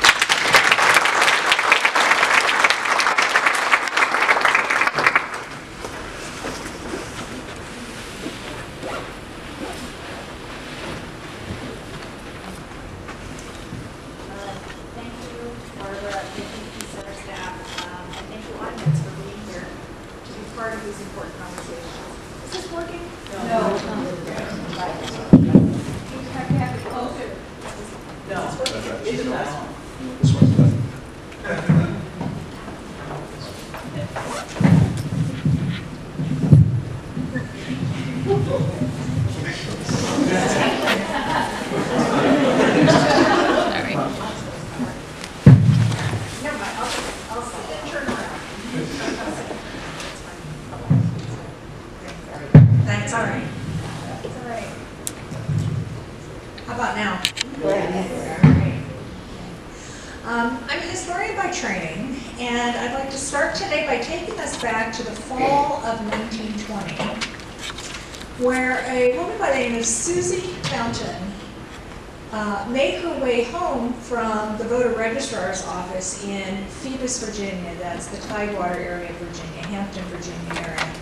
Made her way home from the voter registrar's office in Phoebus, Virginia. That's the Tidewater area of Virginia, Hampton, Virginia area.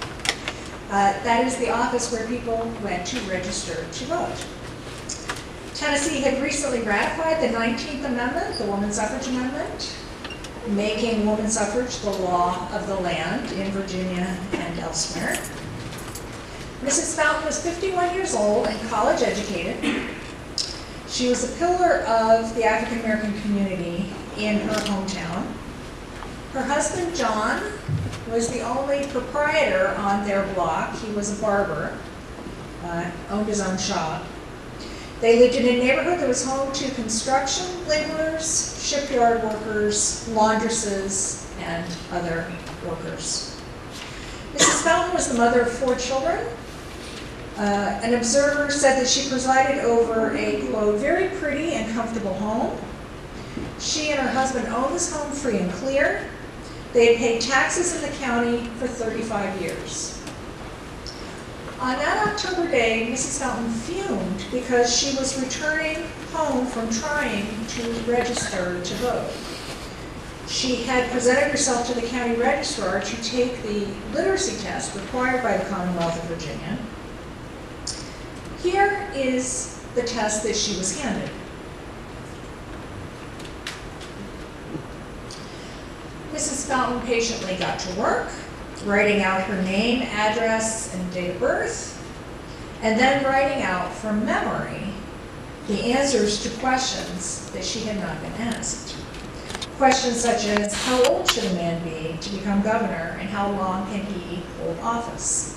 That is the office where people went to register to vote. Tennessee had recently ratified the 19th Amendment, the Woman Suffrage Amendment, making woman suffrage the law of the land in Virginia and elsewhere. Mrs. Fountain was 51 years old and college educated. She was a pillar of the African American community in her hometown. Her husband, John, was the only proprietor on their block. He was a barber, owned his own shop. They lived in a neighborhood that was home to construction laborers, shipyard workers, laundresses, and other workers. Mrs. Fountain was the mother of 4 children. An observer said that she presided over a, quote, very pretty and comfortable home. She and her husband owned this home free and clear. They had paid taxes in the county for 35 years. On that October day, Mrs. Fountain fumed because she was returning home from trying to register to vote. She had presented herself to the county registrar to take the literacy test required by the Commonwealth of Virginia. Here is the test that she was handed. Mrs. Fountain patiently got to work, writing out her name, address, and date of birth, and then writing out from memory the answers to questions that she had not been asked. Questions such as, how old should a man be to become governor, and how long can he hold office?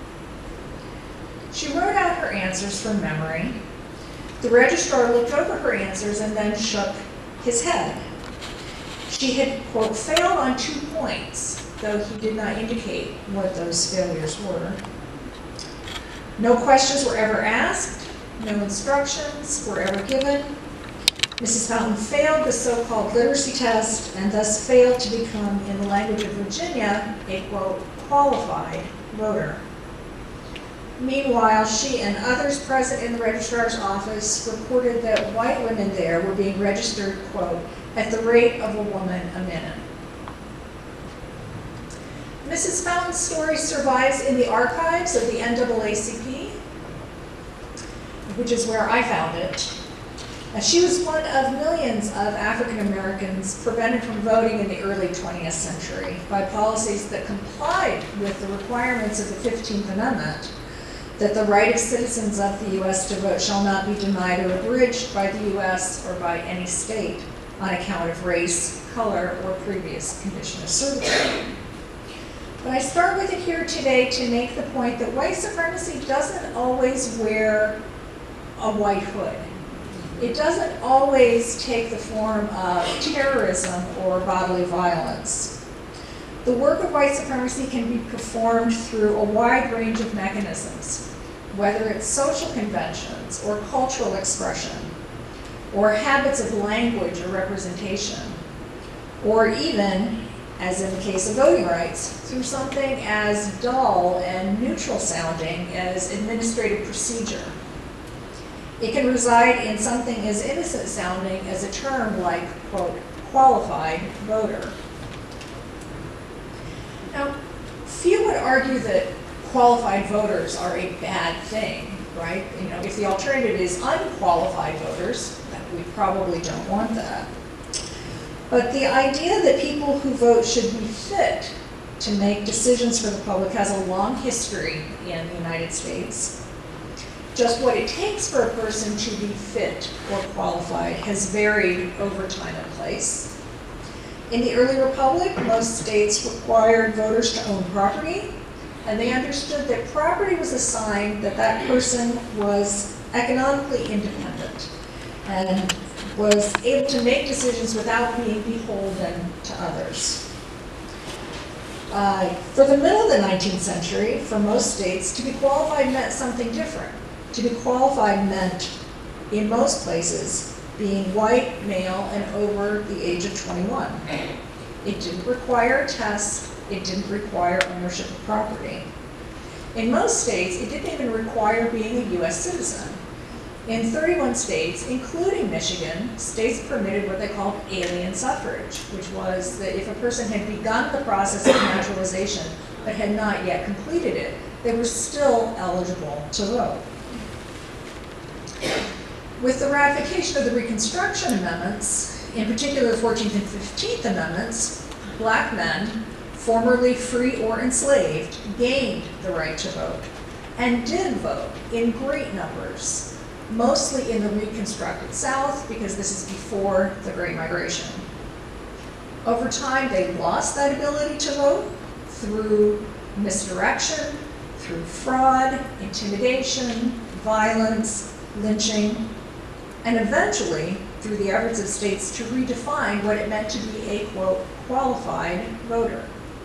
She wrote out her answers from memory. The registrar looked over her answers and then shook his head. She had, quote, failed on 2 points, though he did not indicate what those failures were. No questions were ever asked. No instructions were ever given. Mrs. Fountain failed the so-called literacy test and thus failed to become, in the language of Virginia, a, quote, qualified voter. Meanwhile, she and others present in the registrar's office reported that white women there were being registered, quote, at the rate of a woman a minute. Mrs. Fountain's story survives in the archives of the NAACP, which is where I found it. She was one of millions of African Americans prevented from voting in the early 20th century by policies that complied with the requirements of the 15th Amendment, that the right of citizens of the U.S. to vote shall not be denied or abridged by the U.S. or by any state on account of race, color, or previous condition of servitude. But I start with it here today to make the point that white supremacy doesn't always wear a white hood. It doesn't always take the form of terrorism or bodily violence. The work of white supremacy can be performed through a wide range of mechanisms, whether it's social conventions or cultural expression, or habits of language or representation, or even, as in the case of voting rights, through something as dull and neutral sounding as administrative procedure. It can reside in something as innocent sounding as a term like, quote, qualified voter. Now, few would argue that qualified voters are a bad thing, right? You know, if the alternative is unqualified voters, we probably don't want that. But the idea that people who vote should be fit to make decisions for the public has a long history in the United States. Just what it takes for a person to be fit or qualified has varied over time and place. In the early republic, most states required voters to own property, and they understood that property was a sign that that person was economically independent and was able to make decisions without being beholden to others. For the middle of the 19th century, for most states, to be qualified meant something different. To be qualified meant, in most places, being white, male, and over the age of 21. It didn't require a test. It didn't require ownership of property. In most states, it didn't even require being a U.S. citizen. In 31 states, including Michigan, states permitted what they called alien suffrage, which was that if a person had begun the process of naturalization but had not yet completed it, they were still eligible to vote. With the ratification of the Reconstruction Amendments, in particular the 14th and 15th Amendments, black men, formerly free or enslaved, gained the right to vote and did vote in great numbers, mostly in the Reconstructed South, because this is before the Great Migration. Over time, they lost that ability to vote through misdirection, through fraud, intimidation, violence, lynching, and eventually through the efforts of states to redefine what it meant to be a, quote, qualified voter.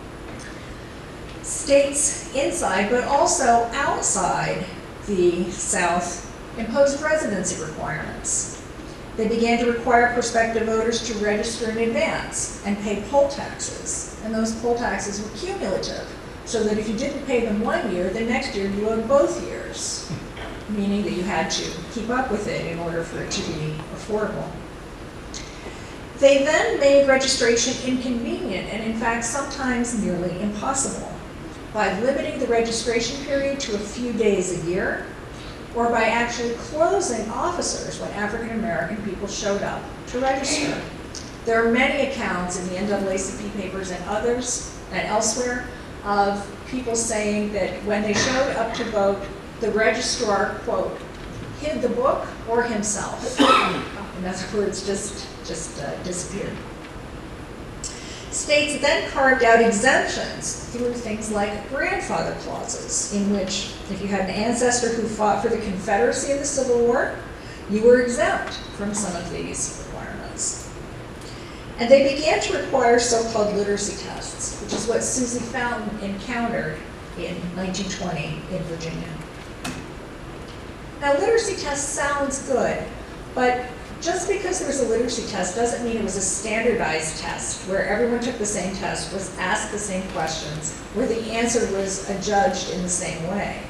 States inside, but also outside the South, imposed residency requirements. They began to require prospective voters to register in advance and pay poll taxes. And those poll taxes were cumulative, so that if you didn't pay them 1 year, the next year you owed both years, meaning that you had to keep up with it in order for it to be affordable. They then made registration inconvenient and in fact sometimes nearly impossible by limiting the registration period to a few days a year, or by actually closing officers when African American people showed up to register. There are many accounts in the NAACP papers and others and elsewhere of people saying that when they showed up to vote, the registrar, quote, hid the book or himself. In other words, just disappeared. States then carved out exemptions through things like grandfather clauses, in which if you had an ancestor who fought for the Confederacy in the Civil War, you were exempt from some of these requirements. And they began to require so-called literacy tests, which is what Susie Fountain encountered in 1920 in Virginia. Now, literacy test sounds good, but just because there was a literacy test doesn't mean it was a standardized test where everyone took the same test, was asked the same questions, where the answer was adjudged in the same way.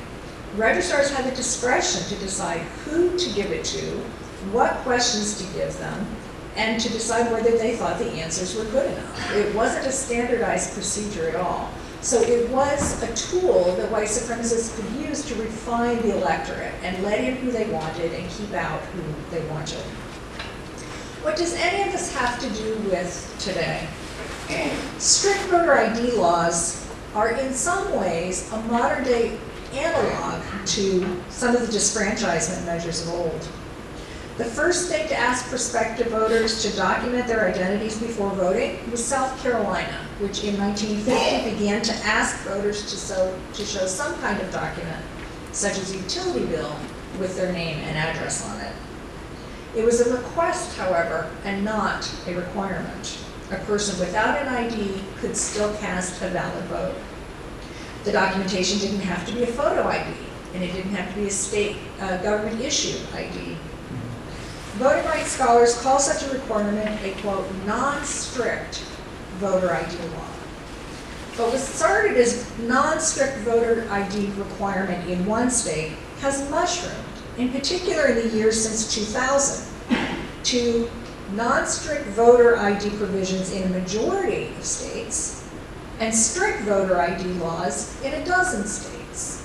Registrars had the discretion to decide who to give it to, what questions to give them, and to decide whether they thought the answers were good enough. It wasn't a standardized procedure at all. So it was a tool that white supremacists could use to refine the electorate and let in who they wanted and keep out who they wanted. What does any of this have to do with today? Strict voter ID laws are in some ways a modern day analog to some of the disfranchisement measures of old. The first state to ask prospective voters to document their identities before voting was South Carolina, which in 1950 began to ask voters to show some kind of document, such as a utility bill with their name and address on it. It was a request, however, and not a requirement. A person without an ID could still cast a valid vote. The documentation didn't have to be a photo ID, and it didn't have to be a state government-issued ID. Voting rights scholars call such a requirement a, quote, non-strict voter ID law. But what started as non-strict voter ID requirement in one state has mushroomed, in particular in the years since 2000, to non-strict voter ID provisions in a majority of states and strict voter ID laws in a dozen states.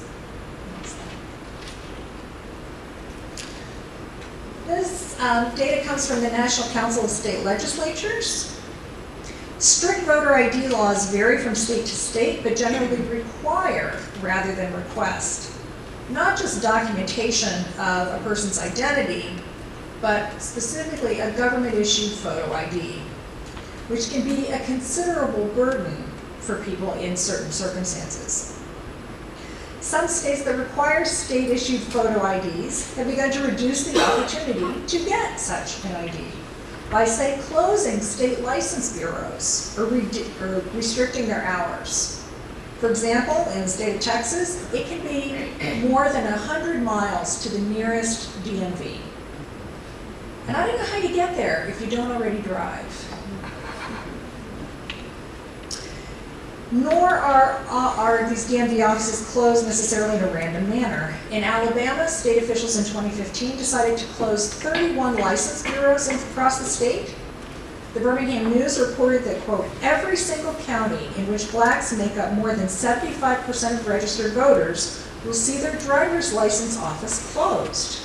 This data comes from the National Council of State Legislatures. Strict voter ID laws vary from state to state, but generally require rather than request not just documentation of a person's identity, but specifically a government-issued photo ID, which can be a considerable burden for people in certain circumstances. Some states that require state-issued photo IDs have begun to reduce the opportunity to get such an ID by, say, closing state license bureaus or restricting their hours. For example, in the state of Texas, it can be more than 100 miles to the nearest DMV. And I don't know how you get there if you don't already drive. Nor are these DMV offices closed necessarily in a random manner. In Alabama, state officials in 2015 decided to close 31 license bureaus across the state. The Birmingham News reported that, quote, every single county in which blacks make up more than 75% of registered voters will see their driver's license office closed.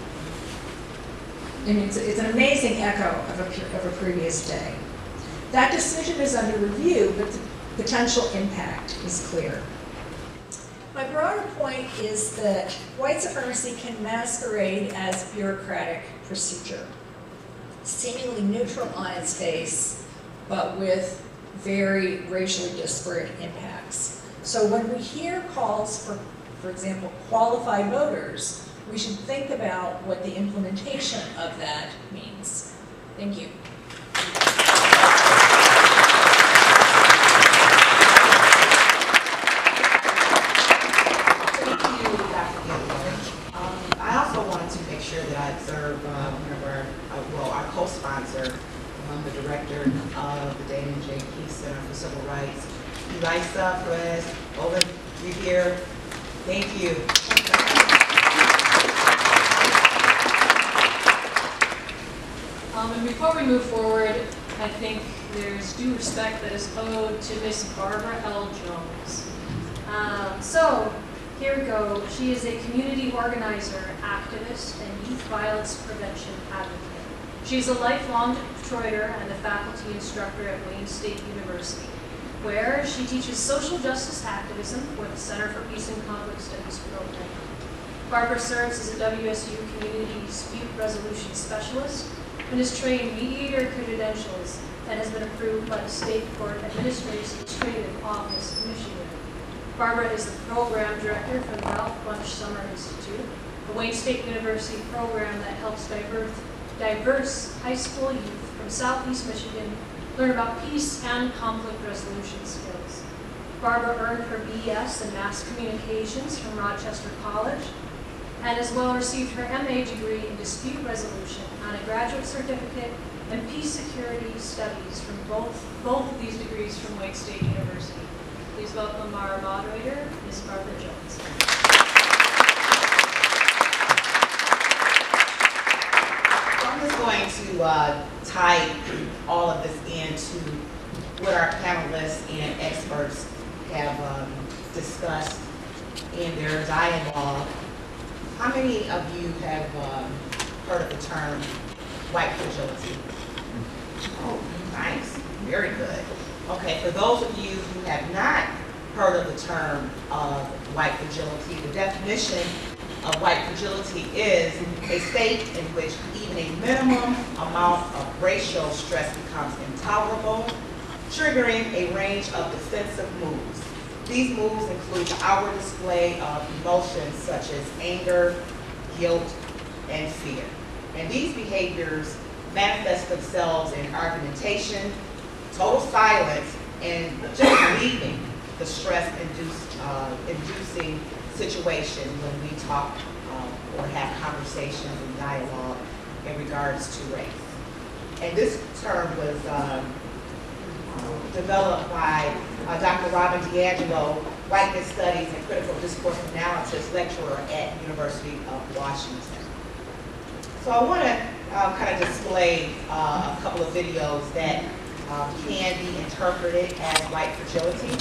And it's an amazing echo of a previous day. That decision is under review, but the potential impact is clear. My broader point is that white supremacy can masquerade as bureaucratic procedure, seemingly neutral on its face, but with very racially disparate impacts. So when we hear calls for example, qualified voters, we should think about what the implementation of that means. Thank you. That I observe our co-sponsor, the director of the Damon J Center for Civil Rights. Elisa Perez, over here. Thank you. And before we move forward, I think there's due respect that is owed to Miss Barbara L. Jones. So, here we go. She is a community organizer, activist, and youth violence prevention advocate. She's a lifelong Detroiter and a faculty instructor at Wayne State University, where she teaches social justice activism for the Center for Peace and Conflict Studies program. Barbara serves as a WSU Community Dispute Resolution Specialist and has trained mediator credentials and has been approved by the State Court Administrative Office of Michigan. Barbara is the program director for the Ralph Bunche Summer Institute, a Wayne State University program that helps diverse high school youth from Southeast Michigan learn about peace and conflict resolution skills. Barbara earned her BS in Mass Communications from Rochester College, and as well received her MA degree in Dispute Resolution and a graduate certificate in Peace Security Studies from both of these degrees from Wayne State University. Please welcome our moderator, Ms. Barbara Jones. going to tie all of this into what our panelists and experts have discussed in their dialogue. How many of you have heard of the term white fragility? Oh, nice, very good. Okay, for those of you who have not heard of the term of white fragility, the definition of white fragility is a state in which even a minimum amount of racial stress becomes intolerable, triggering a range of defensive moves. These moves include the outward display of emotions such as anger, guilt, and fear. And these behaviors manifest themselves in argumentation, total silence, and just leaving the stress-inducing situation when we talk or have conversations and dialogue in regards to race. And this term was developed by Dr. Robin DiAngelo, Whiteness Studies and Critical Discourse Analysis lecturer at University of Washington. So I want to kind of display a couple of videos that can be interpreted as white fragility.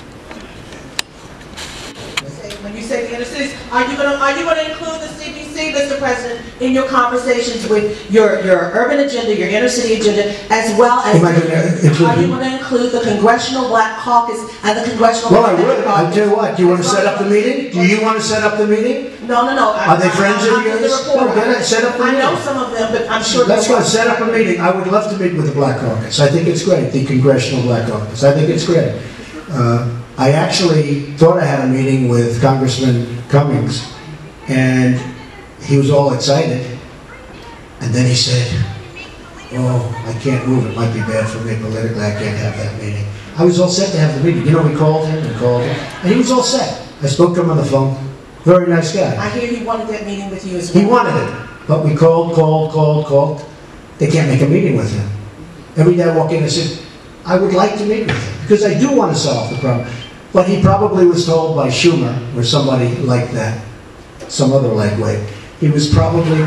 When you say the inner cities, are you gonna include the CBC, Mr. President, in your conversations with your urban agenda, your inner city agenda, as well as are you going to include the Congressional Black Caucus and the Congressional? Well, I would. I'll tell you what. Do you want to set up the meeting? Do you want to set up the meeting? No. Are they friends of yours? No, get it. Set up the meeting. I know some of them, but I'm sure. Let's go set up a meeting. I would love to meet with the Black Caucus. I think it's great, the Congressional Black Caucus. I think it's great. I actually thought I had a meeting with Congressman Cummings, and he was all excited. And then he said, "Oh, I can't move. It might be bad for me politically. I can't have that meeting." I was all set to have the meeting. You know, we called him and called him, and he was all set. I spoke to him on the phone. Very nice guy. I hear he wanted that meeting with you as well. He wanted it, but we called. They can't make a meeting with him. Every day I walk in and said, "I would like to meet with him because I do want to solve the problem." But he probably was told by Schumer or somebody like that, some other lightweight. He was probably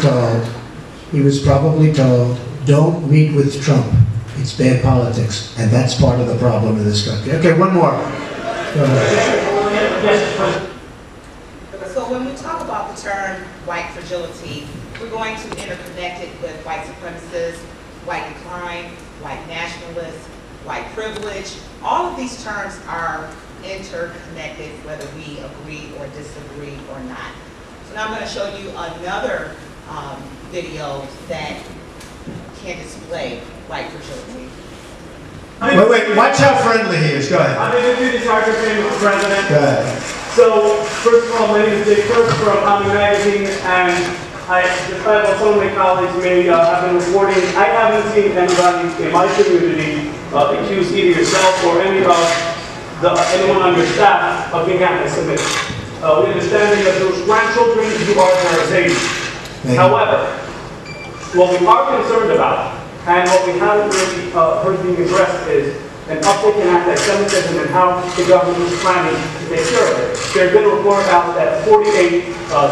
told, "Don't meet with Trump. It's bad politics." And that's part of the problem in this country. Okay, one more. Go ahead. So when we talk about the term white fragility, we're going to interconnect it with white supremacists, white decline, white nationalists, white privilege. All of these terms are interconnected whether we agree or disagree or not. So now I'm going to show you another video that can display white fragility. Wait, watch how friendly he is. Go ahead. I'm going to do this argument, Mr. President. Go ahead. So, first of all, my name is Dick Kurtz from Omni Magazine, and despite what some of my colleagues may have been reporting, I haven't seen anybody in my community accuse either yourself or any of anyone on your staff of being anti-Semitic. We understand that those grandchildren who are their babies. However, what we are concerned about, and what we haven't really heard being addressed, is an uptick in anti-Semitism and how the government is planning to take care of it. There's been a report out that 48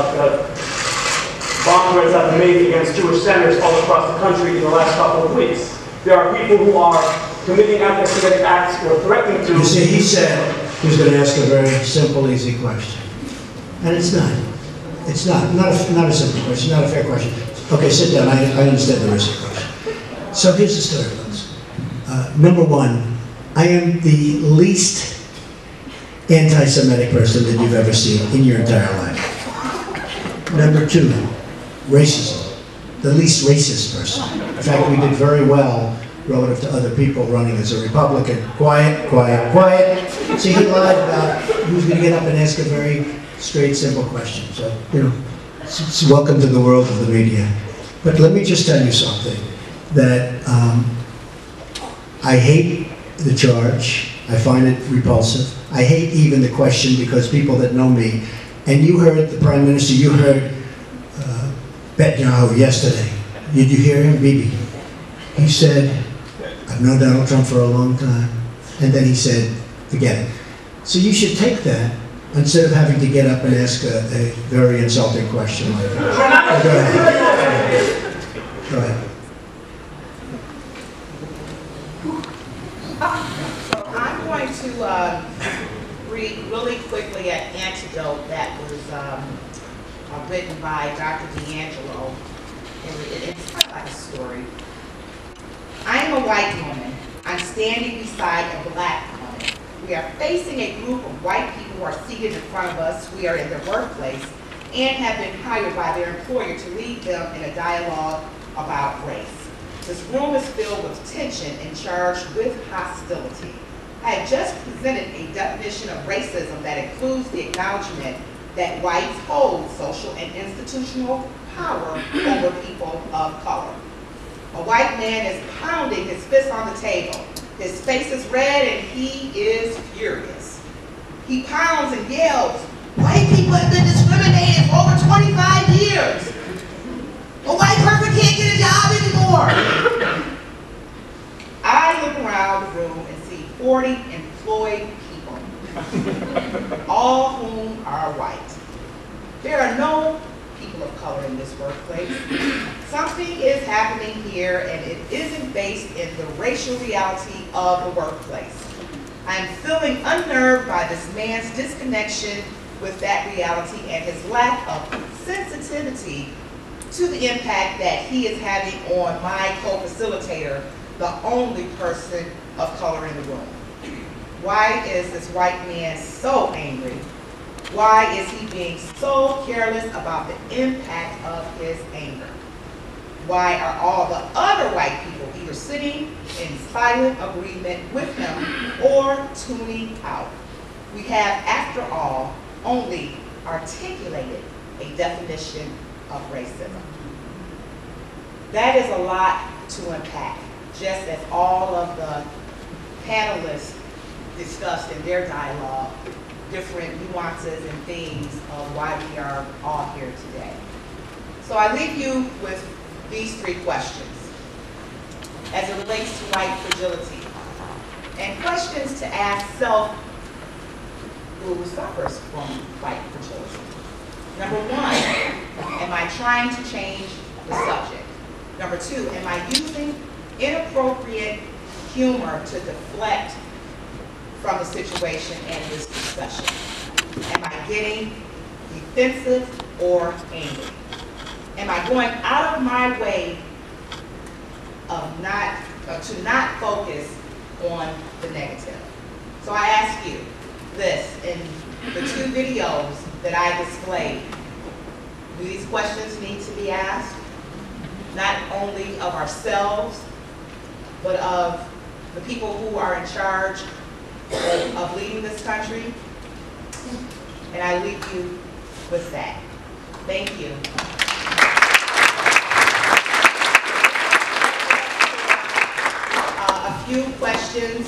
bomb threats have been made against Jewish centers all across the country in the last couple of weeks. There are people who are committing anti-Semitic acts or threatening to. You see, he said he was going to ask a very simple, easy question. And it's not. It's not a simple question, not a fair question. Okay, sit down. I understand there is a question. So here's the story, folks. Number one, I am the least anti-Semitic person that you've ever seen in your entire life. Number two, racism. The least racist person. In fact, we did very well relative to other people running as a Republican. Quiet. See, he lied about he was going to get up and ask a very straight, simple question. So, welcome to the world of the media. But let me just tell you something, that I hate the charge. I find it repulsive. I hate even the question because people that know me, and you heard the Prime Minister, you heard Netanyahu yesterday. Did you hear him, Bibi? He said, "I've known Donald Trump for a long time." And then he said, "Forget it." So you should take that instead of having to get up and ask a very insulting question like that. Go ahead. So I'm going to read really quickly an antidote that was written by Dr. D'Angelo. It's kind of like a story. I am a white woman. I'm standing beside a black woman. We are facing a group of white people who are seated in front of us. We are in their workplace and have been hired by their employer to lead them in a dialogue about race. This room is filled with tension and charged with hostility. I have just presented a definition of racism that includes the acknowledgement that whites hold social and institutional power over people of color. A white man is pounding his fist on the table. His face is red and he is furious. He pounds and yells, "White people have been discriminated for over 25 years. A white person can't get a job anymore." I look around the room and see 40 employed people, all whom are white. There are no people of color in this workplace. Something is happening here and it isn't based in the racial reality of the workplace. I am feeling unnerved by this man's disconnection with that reality and his lack of sensitivity to the impact that he is having on my co-facilitator, the only person of color in the room. Why is this white man so angry? Why is he being so careless about the impact of his anger? Why are all the other white people either sitting in silent agreement with him or tuning out? We have, after all, only articulated a definition of racism. That is a lot to unpack, just as all of the panelists discussed in their dialogue different nuances and themes of why we are all here today. So I leave you with these 3 questions as it relates to white fragility, and questions to ask self who suffers from white fragility. Number 1, am I trying to change the subject? Number 2, am I using inappropriate humor to deflect from the situation and this discussion? Am I getting defensive or angry? Am I going out of my way of to not focus on the negative? So I ask you this in the 2 videos that I displayed. Do these questions need to be asked? Not only of ourselves, but of the people who are in charge of leading this country? And I leave you with that. Thank you. A few questions.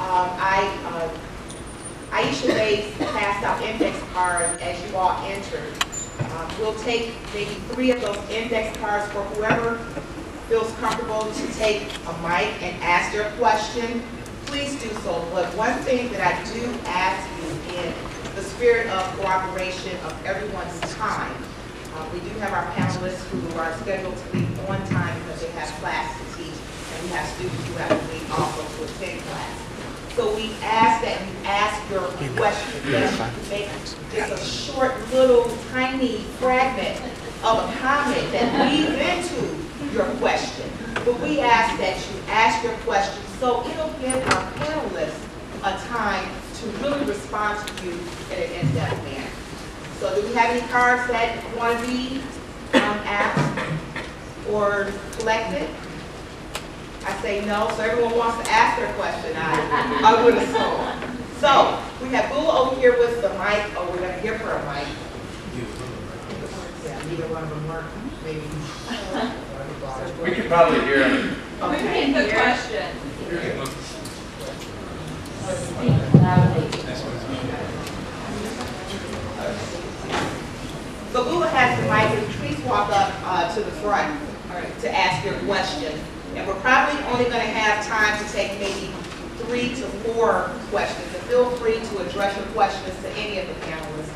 Aisha Bates passed out index cards as you all entered. We'll take maybe 3 of those index cards for whoever feels comfortable to take a mic and ask their question. Please do so. But one thing that I do ask you in the spirit of cooperation of everyone's time, we do have our panelists who are scheduled to leave on time because they have class to teach, and we have students who have to leave also to attend class. So we ask that you ask your question, that you make just a short, little, tiny fragment of a comment that leads into your question. But we ask that you ask your question so it'll give our panelists a time to really respond to you in an in-depth manner. So do we have any cards that want to be asked or collected? I say no, so everyone wants to ask their question. I would assume. So we have Bula over here with the mic. Oh, we're going to give her a mic. Yeah, neither one of them work. Maybe. We can probably hear him. Okay, the question. So Bula has the mic. Please walk up to the front to ask your question. And we're probably only going to have time to take maybe 3 to 4 questions. And feel free to address your questions to any of the panelists.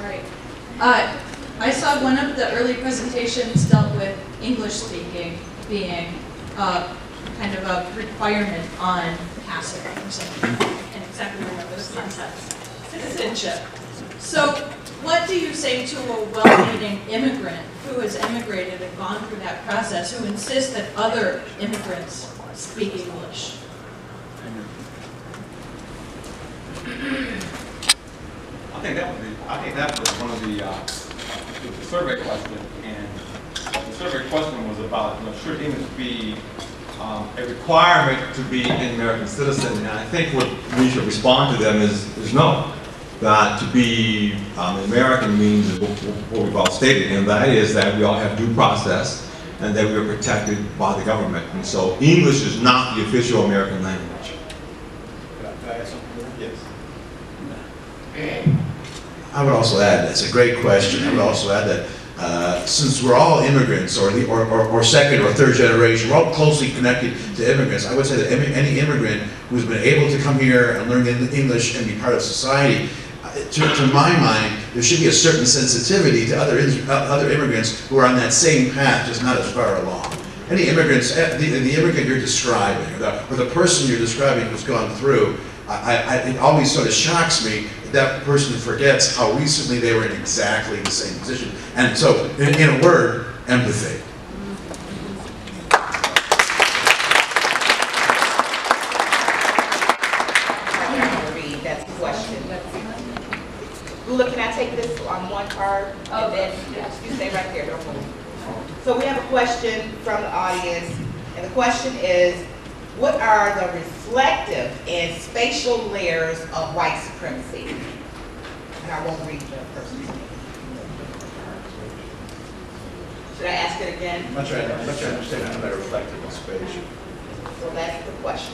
All right. I saw one of the early presentations dealt with English speaking being kind of a requirement on passing or something. And exactly remember those concepts. Citizenship. So what do you say to a well-meaning immigrant who has immigrated and gone through that process, who insists that other immigrants speak English? I think that was one of the survey question, and the survey question was about, should English be a requirement to be an American citizen? And I think what we should respond to them is no. That to be American means what we've all stated, and that is that we all have due process and that we are protected by the government. And so English is not the official American language. Could I add something? Yes. I would also add, it's a great question. I would also add that since we're all immigrants or second or third generation, we're all closely connected to immigrants. I would say that any immigrant who's been able to come here and learn English and be part of society, to my mind, there should be a certain sensitivity to other immigrants who are on that same path, just not as far along. Any immigrants, the immigrant you're describing, or the person you're describing who's gone through, it always sort of shocks me that person forgets how recently they were in exactly the same position. And so, in a word, empathy. That's the question. Lula, can I take this on one card? And then you stay right there, don't move. So we have a question from the audience, and the question is, what are the reflective and spatial layers of white supremacy? And I won't read the person's name. Should I ask it again? I'm not trying to understand how that reflective and spatial. So that's the question.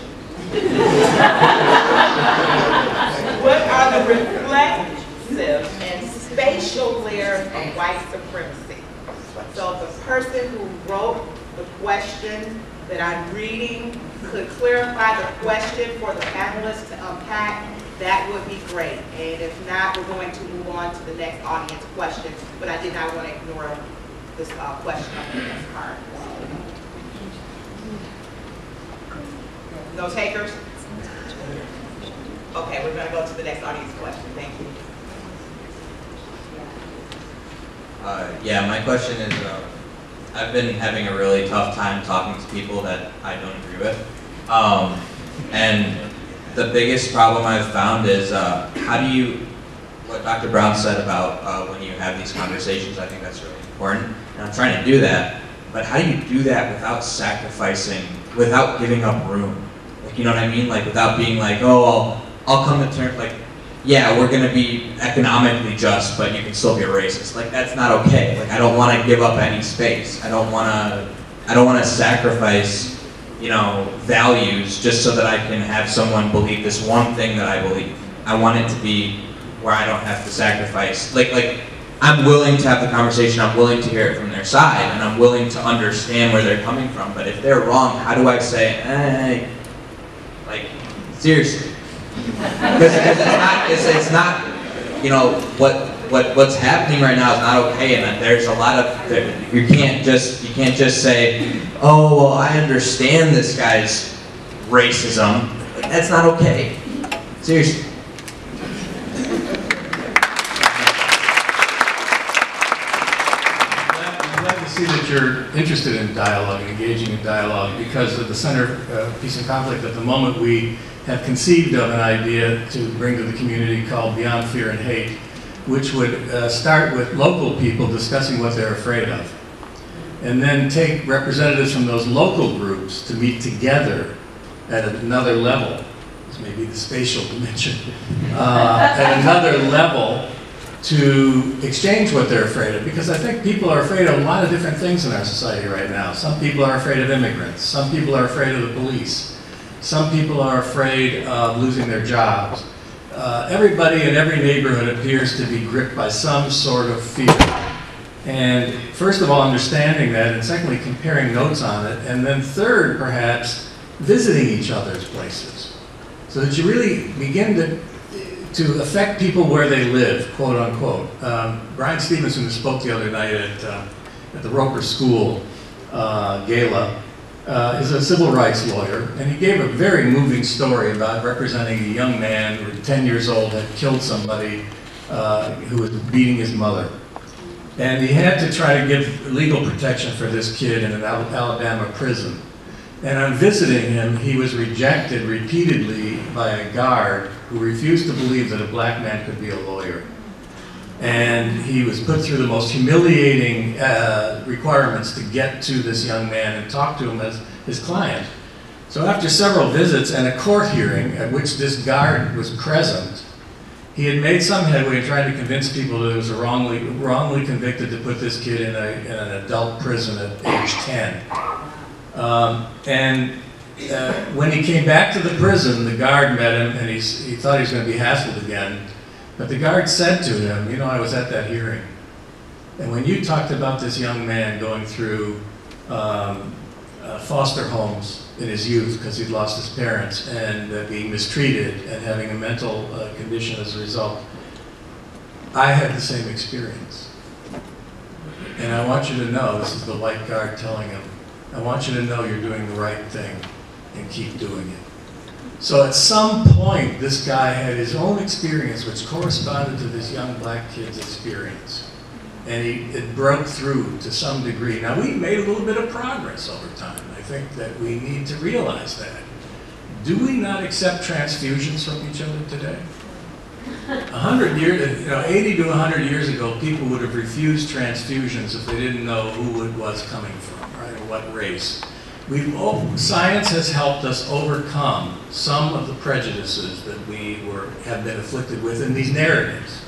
What are the reflective and spatial layers of white supremacy? So if the person who wrote the question that I'm reading could clarify the question for the panelists to unpack, that would be great. And if not, we're going to move on to the next audience question, but I did not want to ignore this question on the next card. No takers? Okay, we're going to go to the next audience question. Thank you. Yeah, my question is, I've been having a really tough time talking to people that I don't agree with. And the biggest problem I've found is how do you, what Dr. Brown said about when you have these conversations, I think that's really important. And I'm trying to do that, but how do you do that without sacrificing, without giving up room? Like, you know what I mean? Like, without being like, oh, I'll come to terms, like, yeah, we're gonna be economically just, but you can still be a racist. Like, that's not okay. Like, I don't wanna give up any space. I don't wanna sacrifice, you know, values just so that I can have someone believe this one thing that I believe. I want it to be where I don't have to sacrifice. Like I'm willing to have the conversation, I'm willing to hear it from their side, and I'm willing to understand where they're coming from. But if they're wrong, how do I say, hey, like, seriously? Because it's not, you know, what's happening right now is not okay, and there's a lot of, you can't just say, oh, well, I understand this guy's racism. That's not okay. Seriously. I'm glad to see that you're interested in dialogue, engaging in dialogue, because at the Center of Peace and Conflict at the moment we have conceived of an idea to bring to the community called Beyond Fear and Hate, which would start with local people discussing what they're afraid of, and then take representatives from those local groups to meet together at another level. This may be the spatial dimension. At another level to exchange what they're afraid of, because I think people are afraid of a lot of different things in our society right now. Some people are afraid of immigrants. Some people are afraid of the police. Some people are afraid of losing their jobs. Everybody in every neighborhood appears to be gripped by some sort of fear. And first of all, understanding that, and secondly, comparing notes on it, and then third, perhaps, visiting each other's places, so that you really begin to affect people where they live, quote unquote. Brian Stevenson, who spoke the other night at the Roper School gala, is a civil rights lawyer, and he gave a very moving story about representing a young man who, 10 years old, had killed somebody who was beating his mother. And he had to try to give legal protection for this kid in an Alabama prison. And on visiting him, he was rejected repeatedly by a guard who refused to believe that a black man could be a lawyer. And he was put through the most humiliating requirements to get to this young man and talk to him as his client. So after several visits and a court hearing at which this guard was present, he had made some headway in trying to convince people that it was wrongly convicted to put this kid in an adult prison at age 10. When he came back to the prison, the guard met him, and he thought he was going to be hassled again. But the guard said to him, you know, I was at that hearing, and when you talked about this young man going through foster homes in his youth because he'd lost his parents and being mistreated and having a mental condition as a result, I had the same experience. And I want you to know, this is the white guard telling him, I want you to know you're doing the right thing and keep doing it. So at some point, this guy had his own experience which corresponded to this young black kid's experience. And it broke through to some degree. Now, we've made a little bit of progress over time. I think that we need to realize that. Do we not accept transfusions from each other today? 100 years, 80 to 100 years ago, people would have refused transfusions if they didn't know who it was coming from, right, or what race. Science has helped us overcome some of the prejudices that we have been afflicted with in these narratives.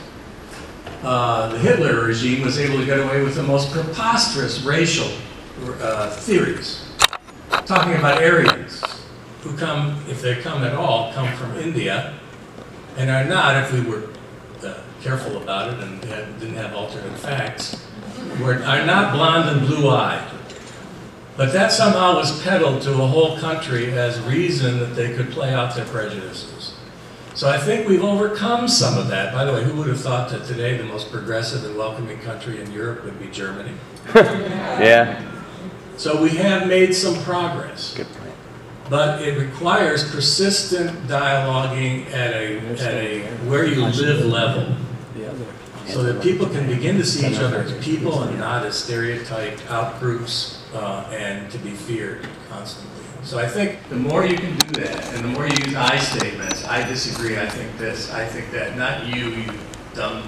The Hitler regime was able to get away with the most preposterous racial theories, talking about Aryans, who come, if they come at all, come from India, and are not, if we were careful about it and didn't have alternate facts, are not blonde and blue-eyed. But that somehow was peddled to a whole country as reason that they could play out their prejudices. So I think we've overcome some of that. By the way, who would have thought that today the most progressive and welcoming country in Europe would be Germany? Yeah. So we have made some progress. Good point. But it requires persistent dialoguing at a where you live level, so that people can begin to see each other as people and not as stereotyped outgroups and to be feared constantly. So I think the more you can do that, and the more you use I statements, I disagree, I think this, I think that, not you dumb,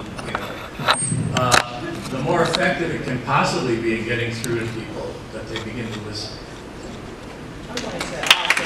the more effective it can possibly be in getting through to people that they begin to listen. I'm going to also,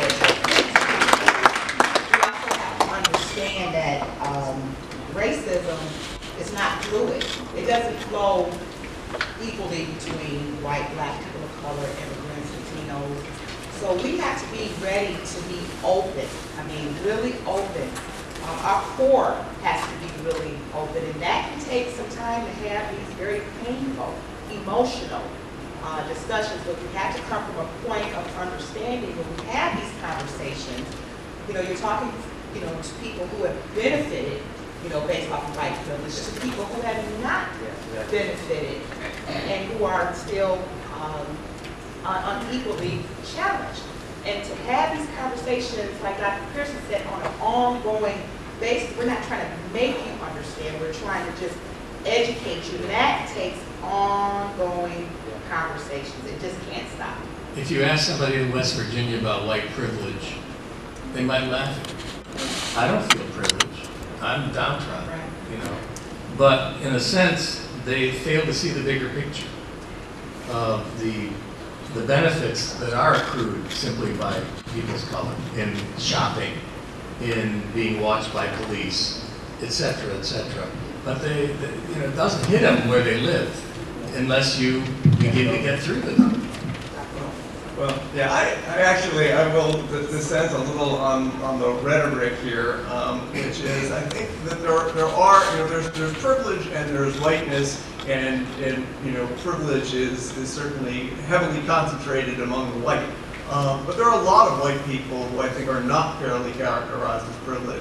we also have to understand that racism is not fluid. It doesn't flow equally between white, black, people of color, immigrants, Latinos. So we have to be ready to be open. I mean, really open. Our core has to be really open, and that can take some time to have these very painful, emotional discussions, but we have to come from a point of understanding when we have these conversations. You're talking, to people who have benefited, based off of white privilege, to people who have not benefited and who are still unequally challenged. And to have these conversations, like Dr. Pearson said, on an ongoing basis, we're not trying to make you understand, we're trying to just educate you. And that takes ongoing conversations. It just can't stop. If you ask somebody in West Virginia about white privilege, they might laugh at you. I don't feel privileged. I'm downtrodden, But in a sense, they fail to see the bigger picture of the benefits that are accrued simply by people's color in shopping, in being watched by police, etc., etc. But it doesn't hit them where they live unless you begin to get through to them. Well, yeah, I will dissent a little on the rhetoric here, which is, I think that there's privilege and there's whiteness, and privilege is certainly heavily concentrated among the white. But there are a lot of white people who I think are not fairly characterized as privileged.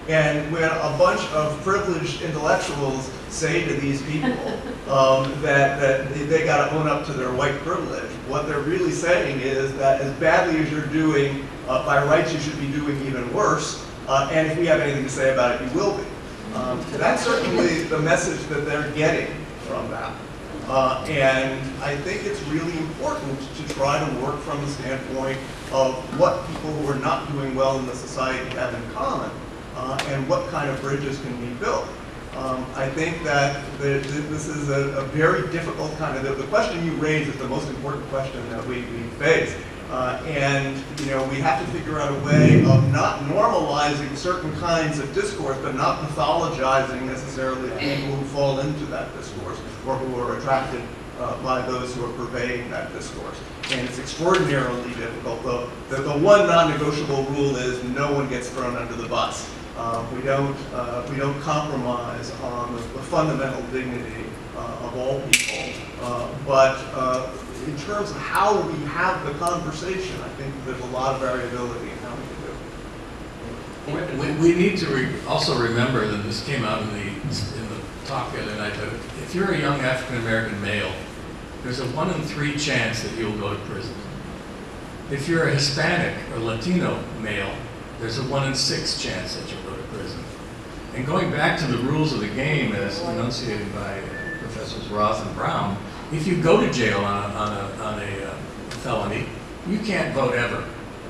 And when a bunch of privileged intellectuals say to these people that they got to own up to their white privilege, what they're really saying is that as badly as you're doing, by rights you should be doing even worse, and if we have anything to say about it, you will be. That's certainly the message that they're getting from that. And I think it's really important to try to work from the standpoint of what people who are not doing well in the society have in common, and what kind of bridges can be built. I think that this is a very difficult kind of, the question you raise is the most important question that we face. And we have to figure out a way of not normalizing certain kinds of discourse, but not pathologizing necessarily people who fall into that discourse or who are attracted by those who are purveying that discourse. And it's extraordinarily difficult, though. The one non-negotiable rule is no one gets thrown under the bus. We don't compromise on the fundamental dignity of all people, but in terms of how we have the conversation, I think there's a lot of variability in how we do it. We need to also remember that this came out in the talk the other night, that if you're a young African-American male, there's a 1 in 3 chance that you'll go to prison. If you're a Hispanic or Latino male, there's a 1 in 6 chance that you'll go to prison. And going back to the rules of the game as enunciated by Professors Roth and Brown, if you go to jail on a felony, you can't vote ever.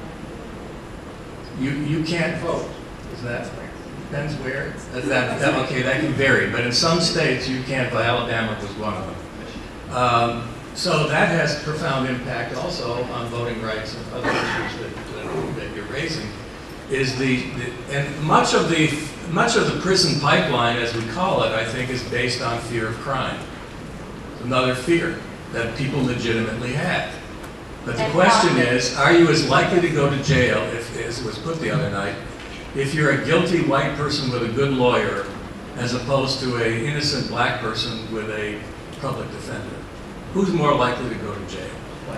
You can't vote. Is that, depends where? Okay, that can vary, but in some states you can't vote. Alabama was one of them. So that has profound impact also on voting rights and other issues that you're raising. And much of the prison pipeline, as we call it, I think, is based on fear of crime. Another fear that people legitimately have. But the question is, are you as likely to go to jail, as was put the other night, if you're a guilty white person with a good lawyer, as opposed to an innocent black person with a public defender? Who's more likely to go to jail?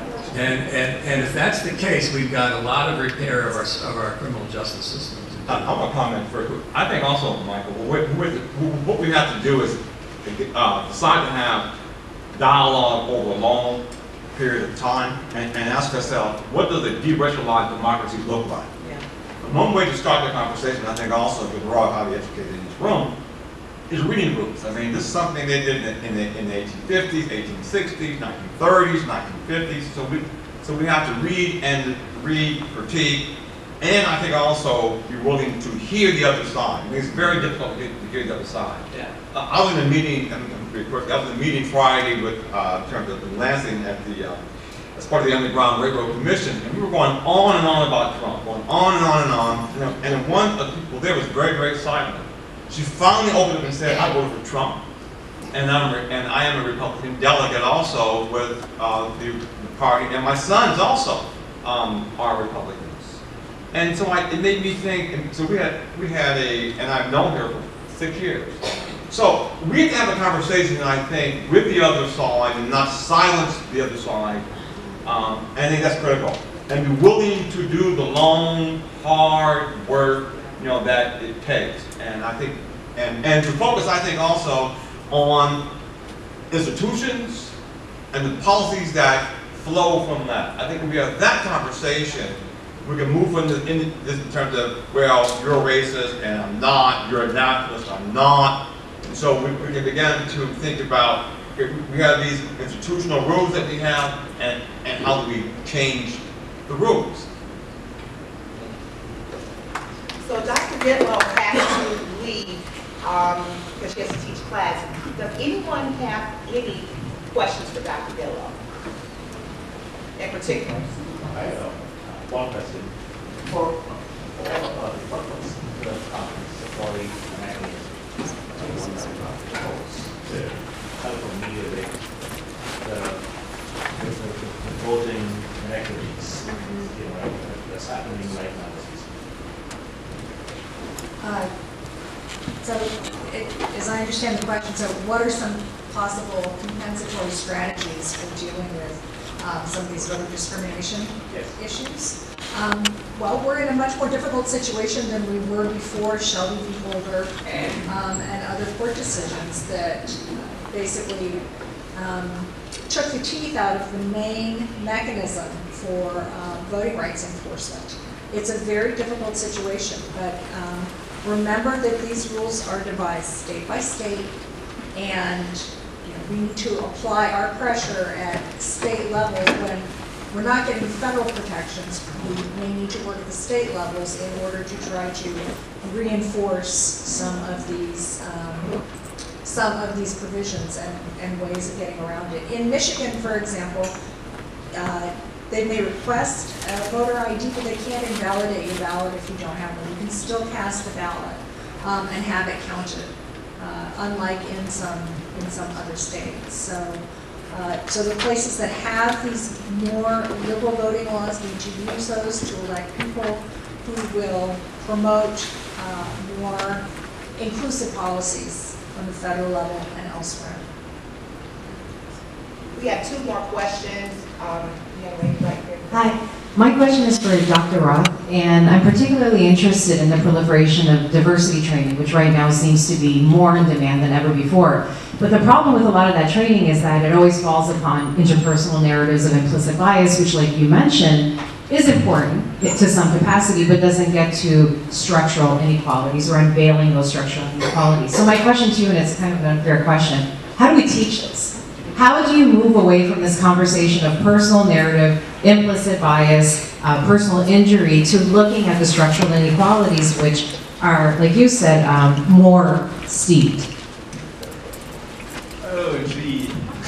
And if that's the case, we've got a lot of repair of our criminal justice system. I'm going to comment first. I think also, Michael, what we have to do is decide to have dialogue over a long period of time and ask ourselves, what does a de-racialized democracy look like? Yeah. One way to start the conversation, I think also, because we're all highly educated in this room, is reading groups. I mean, this is something they did in the 1850s, 1860s, 1930s, 1950s. So we have to read, critique, and I think also be willing to hear the other side. I mean, it's very difficult to hear the other side. Yeah. I was in a meeting. I was in a meeting Friday with in terms of Lansing at the as part of the Underground Railroad Commission, and we were going on and on about Trump, going on and on and on. And one of the people there was very, very silent. She finally opened up and said, "I voted for Trump, and I am a Republican delegate also with the party, and my sons also are Republicans." And so it made me think. And so we had and I've known her for 6 years. So we have to have a conversation, I think, with the other side and not silence the other side. I think that's critical. And be willing to do the long, hard work, that it takes. And I think, and to focus, I think, also on institutions and the policies that flow from that. I think when we have that conversation, we can move from in terms of, well, you're a racist and I'm not, you're a nationalist, I'm not. And so we can begin to think about, we have these institutional rules that we have, and how do we change the rules. So Dr. Ditlow has to leave because she has to teach class. Does anyone have any questions for Dr. Ditlow in particular? I have one question. For the purpose of the supporting mechanisms, one that proposed to help ameliorate the voting inequities that's happening right now. So, as I understand the question, so what are some possible compensatory strategies for dealing with some of these voter discrimination issues. Well, we're in a much more difficult situation than we were before Shelby v. Holder and other court decisions that basically took the teeth out of the main mechanism for voting rights enforcement. It's a very difficult situation, but remember that these rules are devised state by state, and we need to apply our pressure at state level when we're not getting federal protections. We may need to work at the state levels in order to try to reinforce some of these provisions and ways of getting around it. In Michigan, for example, they may request a voter ID, but they can't invalidate your ballot if you don't have one. You can still cast the ballot and have it counted, unlike in some other states. So the places that have these more liberal voting laws need to use those to elect people who will promote more inclusive policies on the federal level and elsewhere. We have two more questions. Right here. Hi, my question is for Dr. Roth, and I'm particularly interested in the proliferation of diversity training, which right now seems to be more in demand than ever before. But the problem with a lot of that training is that it always falls upon interpersonal narratives of implicit bias, which, like you mentioned, is important to some capacity, but doesn't get to structural inequalities or unveiling those structural inequalities. So my question to you, and it's kind of an unfair question, how do we teach this? How do you move away from this conversation of personal narrative, implicit bias, personal injury, to looking at the structural inequalities, which are, like you said, more steeped? Oh, gee.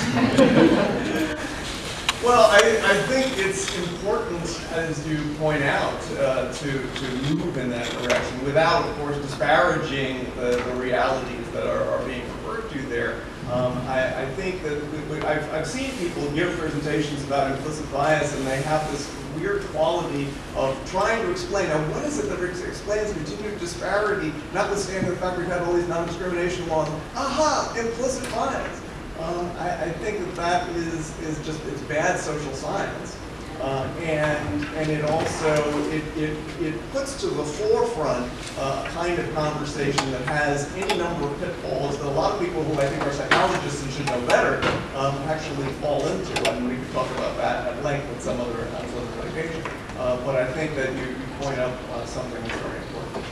Well, I think it's important, as you point out, to move in that direction without, of course, disparaging the realities that are being referred to there. I think that I've seen people give presentations about implicit bias, and they have this weird quality of trying to explain, now what is it that explains continued disparity, notwithstanding the fact we've had all these non-discrimination laws? Aha, implicit bias. I think that is just, it's bad social science. And it also, it puts to the forefront a kind of conversation that has any number of pitfalls that a lot of people who I think are psychologists and should know better actually fall into. And we could talk about that at length with some other litigation. But I think that you point out something that's very important.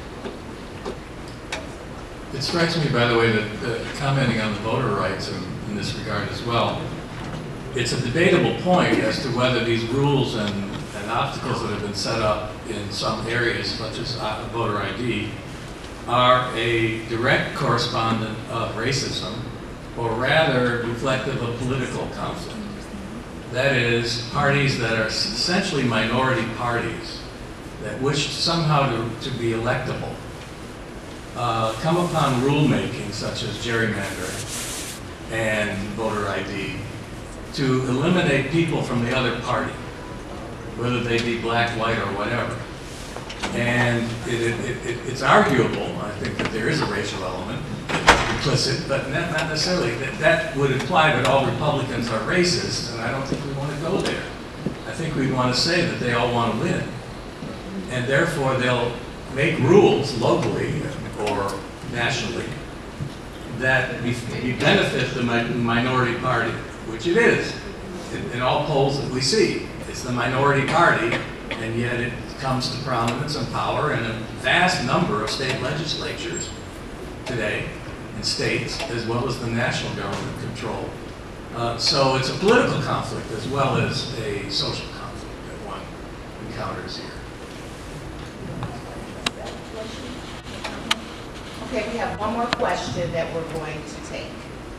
It strikes me, by the way, that commenting on the voter rights in this regard as well, it's a debatable point as to whether these rules and obstacles that have been set up in some areas, such as voter ID, are a direct correspondent of racism, or rather reflective of political conflict. That is, parties that are essentially minority parties that wish somehow to be electable come upon rulemaking such as gerrymandering and voter ID to eliminate people from the other party, whether they be black, white, or whatever. And it's arguable, I think, that there is a racial element implicit, but not necessarily. That would imply that all Republicans are racist, and I don't think we want to go there. I think we want to say that they all want to win. And therefore, they'll make rules locally or nationally that benefit the minority party, which it is. In all polls that we see, it's the minority party, and yet it comes to prominence and power in a vast number of state legislatures today, in states, as well as the national government control. So it's a political conflict as well as a social conflict that one encounters here. Okay, we have one more question that we're going to take.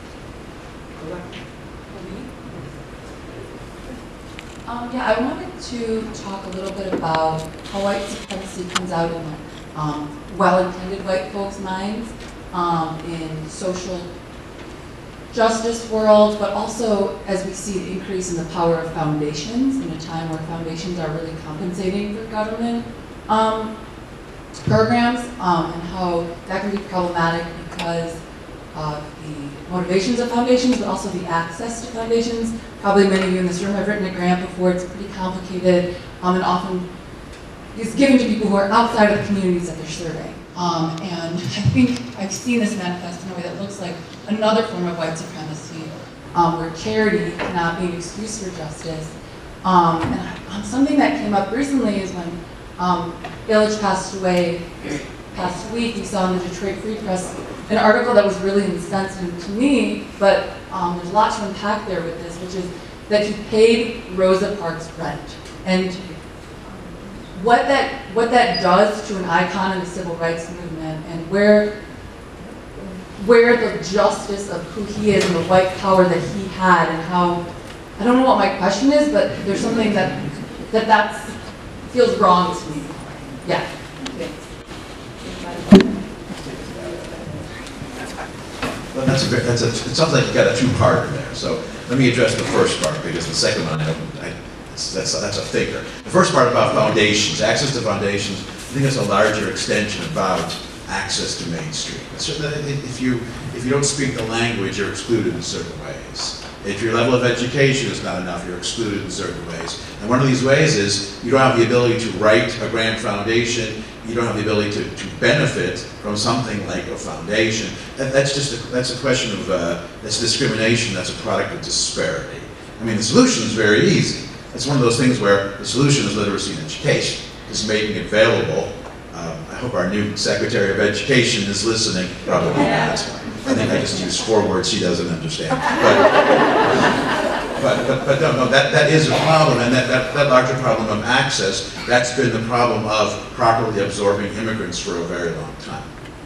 Yeah, I wanted to talk a little bit about how white supremacy comes out in well-intended white folks' minds in social justice world, but also as we see the increase in the power of foundations in a time where foundations are really compensating for government programs, and how that can be problematic because of the motivations of foundations, but also the access to foundations. Probably many of you in this room have written a grant before. It's pretty complicated, and often is given to people who are outside of the communities that they're serving. And I think I've seen this manifest in a way that looks like another form of white supremacy, where charity cannot be an excuse for justice. And something that came up recently is when Village passed away past week, we saw in the Detroit Free Press an article that was really insensitive to me, but there's a lot to unpack there with this, which is that he paid Rosa Parks rent. And what that does to an icon in the civil rights movement, and where the justice of who he is and the white power that he had, and how, I don't know what my question is, but there's something that feels wrong to me. Yeah. Well, it sounds like you got a two-parter there. So let me address the first part, because the second one, that's a figure. The first part about foundations, access to foundations, I think it's a larger extension about access to mainstream. If you don't speak the language, you're excluded in certain ways. If your level of education is not enough, you're excluded in certain ways. And one of these ways is you don't have the ability to write a grant foundation. You don't have the ability to benefit from something like a foundation. That's a question of, that's discrimination, that's a product of disparity. I mean, the solution is very easy. It's one of those things where the solution is literacy and education. It's making it available. I hope our new Secretary of Education is listening. Probably not. I think I just used 4 words she doesn't understand. But no, that is a problem, and that larger problem of access, that's been the problem of properly absorbing immigrants for a very long time.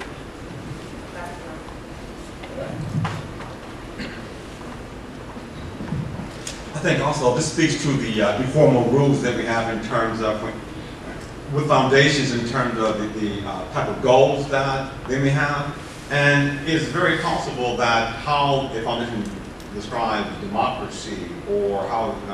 I think also this speaks to the formal rules that we have in terms of with foundations, in terms of the type of goals that they may have. And it's very possible that how a foundation describes democracy, or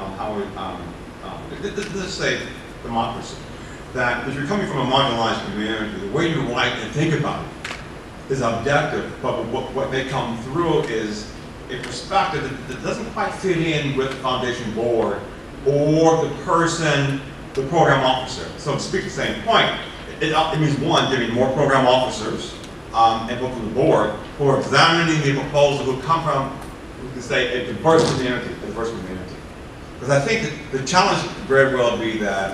let's say democracy, that if you're coming from a marginalized community, the way you write and think about it is objective, but what may come through is a perspective that doesn't quite fit in with the foundation board or the person, the program officer. So to speak the same point, it means one, giving more program officers and people from the board who are examining the proposal, who come from, we can say, a diverse community. Because I think that the challenge very well be that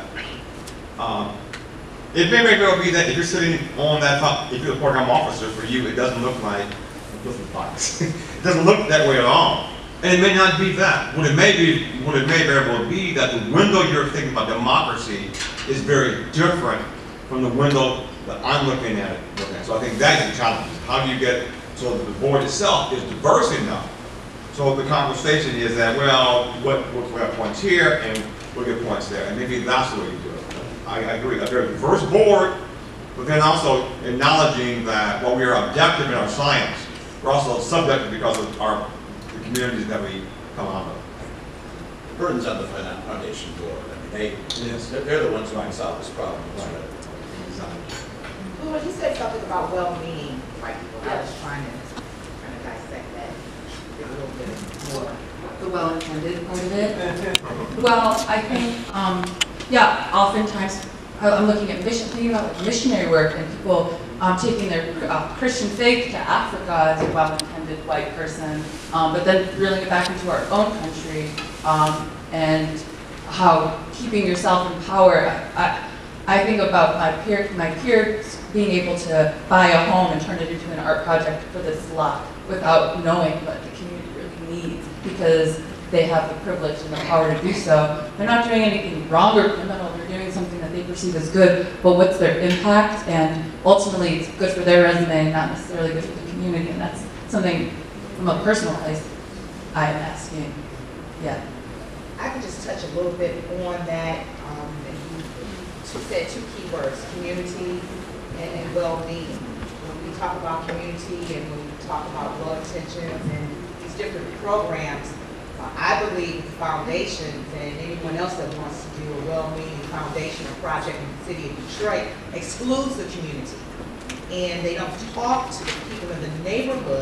it may very well be that if you're sitting on that top, if you're the program officer, for you, it doesn't look like it doesn't look that way at all. And it may not be that. What it may very well be that the window you're thinking about democracy is very different from the window that I'm looking at it. So I think that's the challenge. How do you get so that the board itself is diverse enough? So the conversation is that, well, we have points here and we'll get points there. And maybe that's the way you do it. I agree. A very diverse board, but then also acknowledging that while we are objective in our science, we're also subjective because of the communities that we come out of. The burden's on the foundation board. I mean, they're the ones who might solve this problem. Well, you said something about well-meaning white people. I was trying to dissect that a little bit more. The well-intended part of it. Well, I think, yeah, oftentimes I'm looking at thinking about missionary work and people taking their Christian faith to Africa as a well-intended white person, but then reeling it back into our own country, and how keeping yourself in power. I think about my peers being able to buy a home and turn it into an art project for this lot without knowing what the community really needs, because they have the privilege and the power to do so. They're not doing anything wrong or criminal, they're doing something that they perceive as good, but what's their impact? And ultimately it's good for their resume, not necessarily good for the community, and that's something from a personal place I am asking. Yeah. I could just touch a little bit on that. You said 2 key words, community and well-being. When we talk about community and when we talk about well-intentions and these different programs, I believe foundations and anyone else that wants to do a well-meaning foundation or project in the city of Detroit excludes the community. And they don't talk to the people in the neighborhoods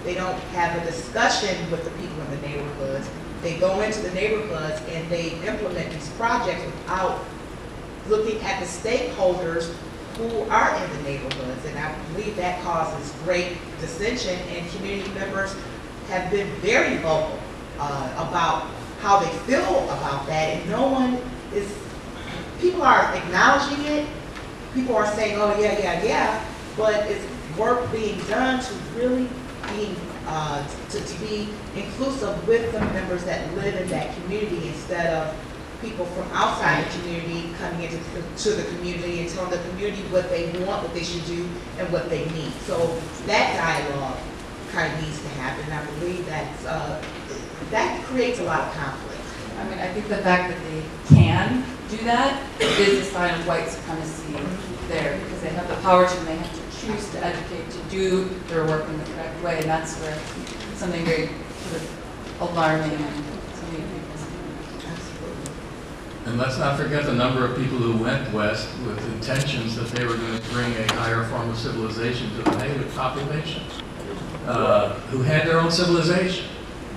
They don't have a discussion with the people in the neighborhoods. They go into the neighborhoods and they implement these projects without looking at the stakeholders who are in the neighborhoods. And I believe that causes great dissension, and community members have been very vocal about how they feel about that, and no one is, people are acknowledging it, people are saying, oh yeah, but it's work being done to really be, to be inclusive with the members that live in that community, instead of people from outside the community coming into the community and telling the community what they want, what they should do, and what they need. So that dialogue kind of needs to happen. I believe that creates a lot of conflict. I mean, I think the fact that they can do that is a sign of white supremacy there, because they have the power to, and they have to choose to educate, to do their work in the correct way, and that's where something very sort of alarming and something to be concerned. Absolutely. And let's not forget the number of people who went west with intentions that they were going to bring a higher form of civilization to the native population, who had their own civilization.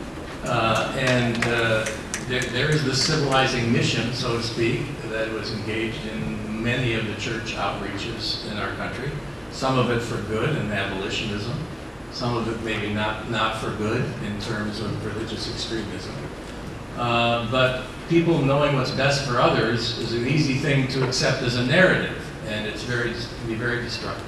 There is the civilizing mission, so to speak, that was engaged in many of the church outreaches in our country. Some of it for good in abolitionism, some of it maybe not for good in terms of religious extremism. But people knowing what's best for others is an easy thing to accept as a narrative, and it can be very destructive.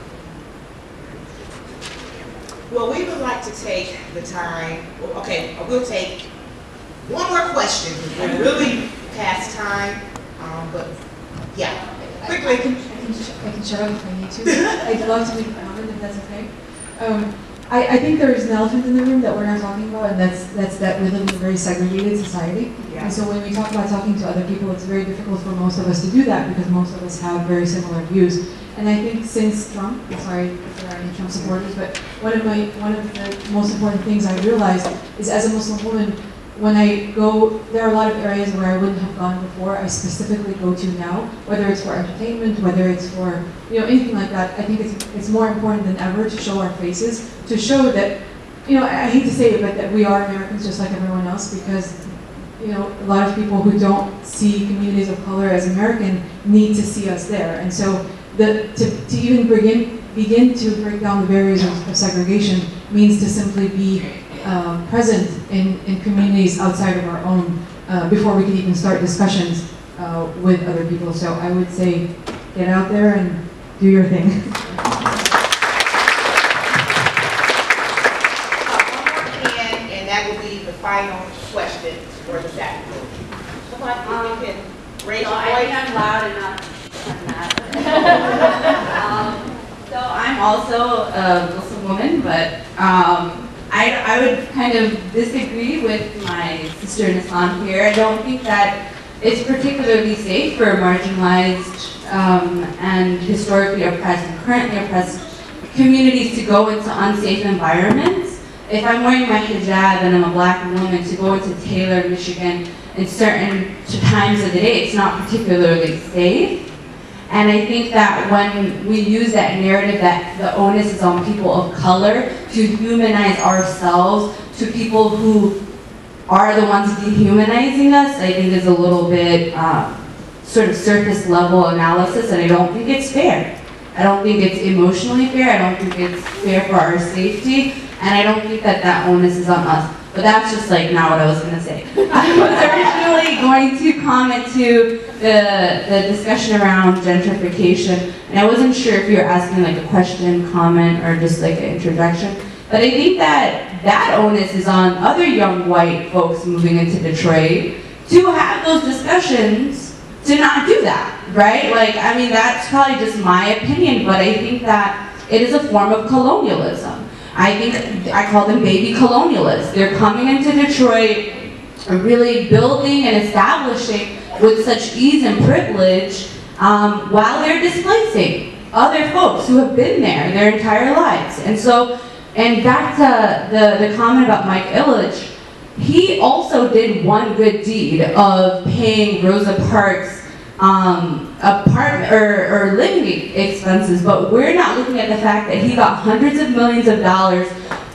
Well, we would like to take the time, okay, we'll take one more question. We're really past time, but yeah, quickly. I can shut up if I need to. I'd love to make a comment if that's okay. I think there is an elephant in the room that we're not talking about, and that's that we live in a very segregated society. Yeah. And so when we talk about talking to other people, it's very difficult for most of us to do that, because most of us have very similar views. And I think since Trump, I'm sorry if there are any Trump supporters, but one of the most important things I realized is, as a Muslim woman, when I go, there are a lot of areas where I wouldn't have gone before, I specifically go to now, whether it's for entertainment, whether it's for, anything like that. I think it's more important than ever to show our faces, to show that, I hate to say it, but that we are Americans just like everyone else, because, a lot of people who don't see communities of color as American need to see us there. And so to even begin to break down the barriers of segregation means to simply be present in communities outside of our own before we can even start discussions with other people. So I would say get out there and do your thing. One more hand, and that will be the final question for this afternoon. Come on, you can raise your voice. I think I'm loud enough. So I'm also a Muslim woman, but I would kind of disagree with my sister in Islam here. I don't think that it's particularly safe for marginalized and historically oppressed and currently oppressed communities to go into unsafe environments. If I'm wearing my hijab and I'm a black woman, to go into Taylor, Michigan in certain times of the day, it's not particularly safe. And I think that when we use that narrative that the onus is on people of color to humanize ourselves to people who are the ones dehumanizing us, I think is a little bit sort of surface level analysis, and I don't think it's fair. I don't think it's emotionally fair, I don't think it's fair for our safety, and I don't think that that onus is on us. But that's just like not what I was going to say. I was originally going to comment to the discussion around gentrification, and I wasn't sure if you were asking like a question, comment, or just like an introduction. But I think that that onus is on other young white folks moving into Detroit to have those discussions, to not do that, right? Like, I mean, that's probably just my opinion, but I think that it is a form of colonialism. I think I call them baby colonialists. They're coming into Detroit, really building and establishing with such ease and privilege while they're displacing other folks who have been there their entire lives. And so, and back to the comment about Mike Ilitch, he also did one good deed of paying Rosa Parks apartment or living expenses, but we're not looking at the fact that he got hundreds of millions of dollars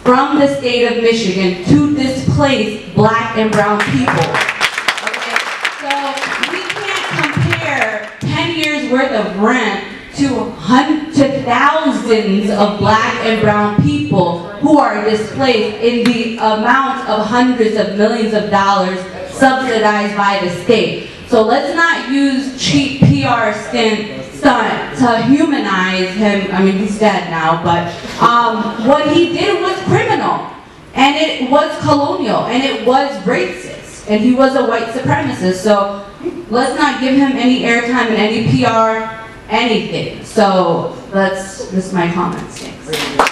from the state of Michigan to displace black and brown people. Okay? So we can't compare 10 years worth of rent to thousands of black and brown people who are displaced in the amount of hundreds of millions of dollars subsidized by the state. So let's not use cheap PR stunt to humanize him. I mean, he's dead now, but what he did was criminal, and it was colonial, and it was racist, and he was a white supremacist. So let's not give him any airtime and any PR, anything. So that's my comments. Thanks.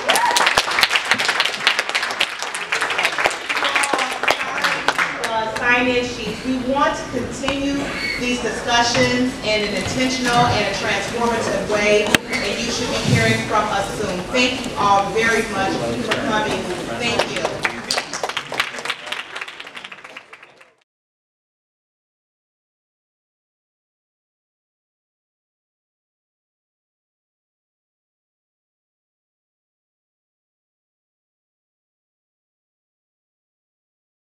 Sign-in sheets. We want to continue these discussions in an intentional and a transformative way, and you should be hearing from us soon. Thank you all very much for coming. Thank you.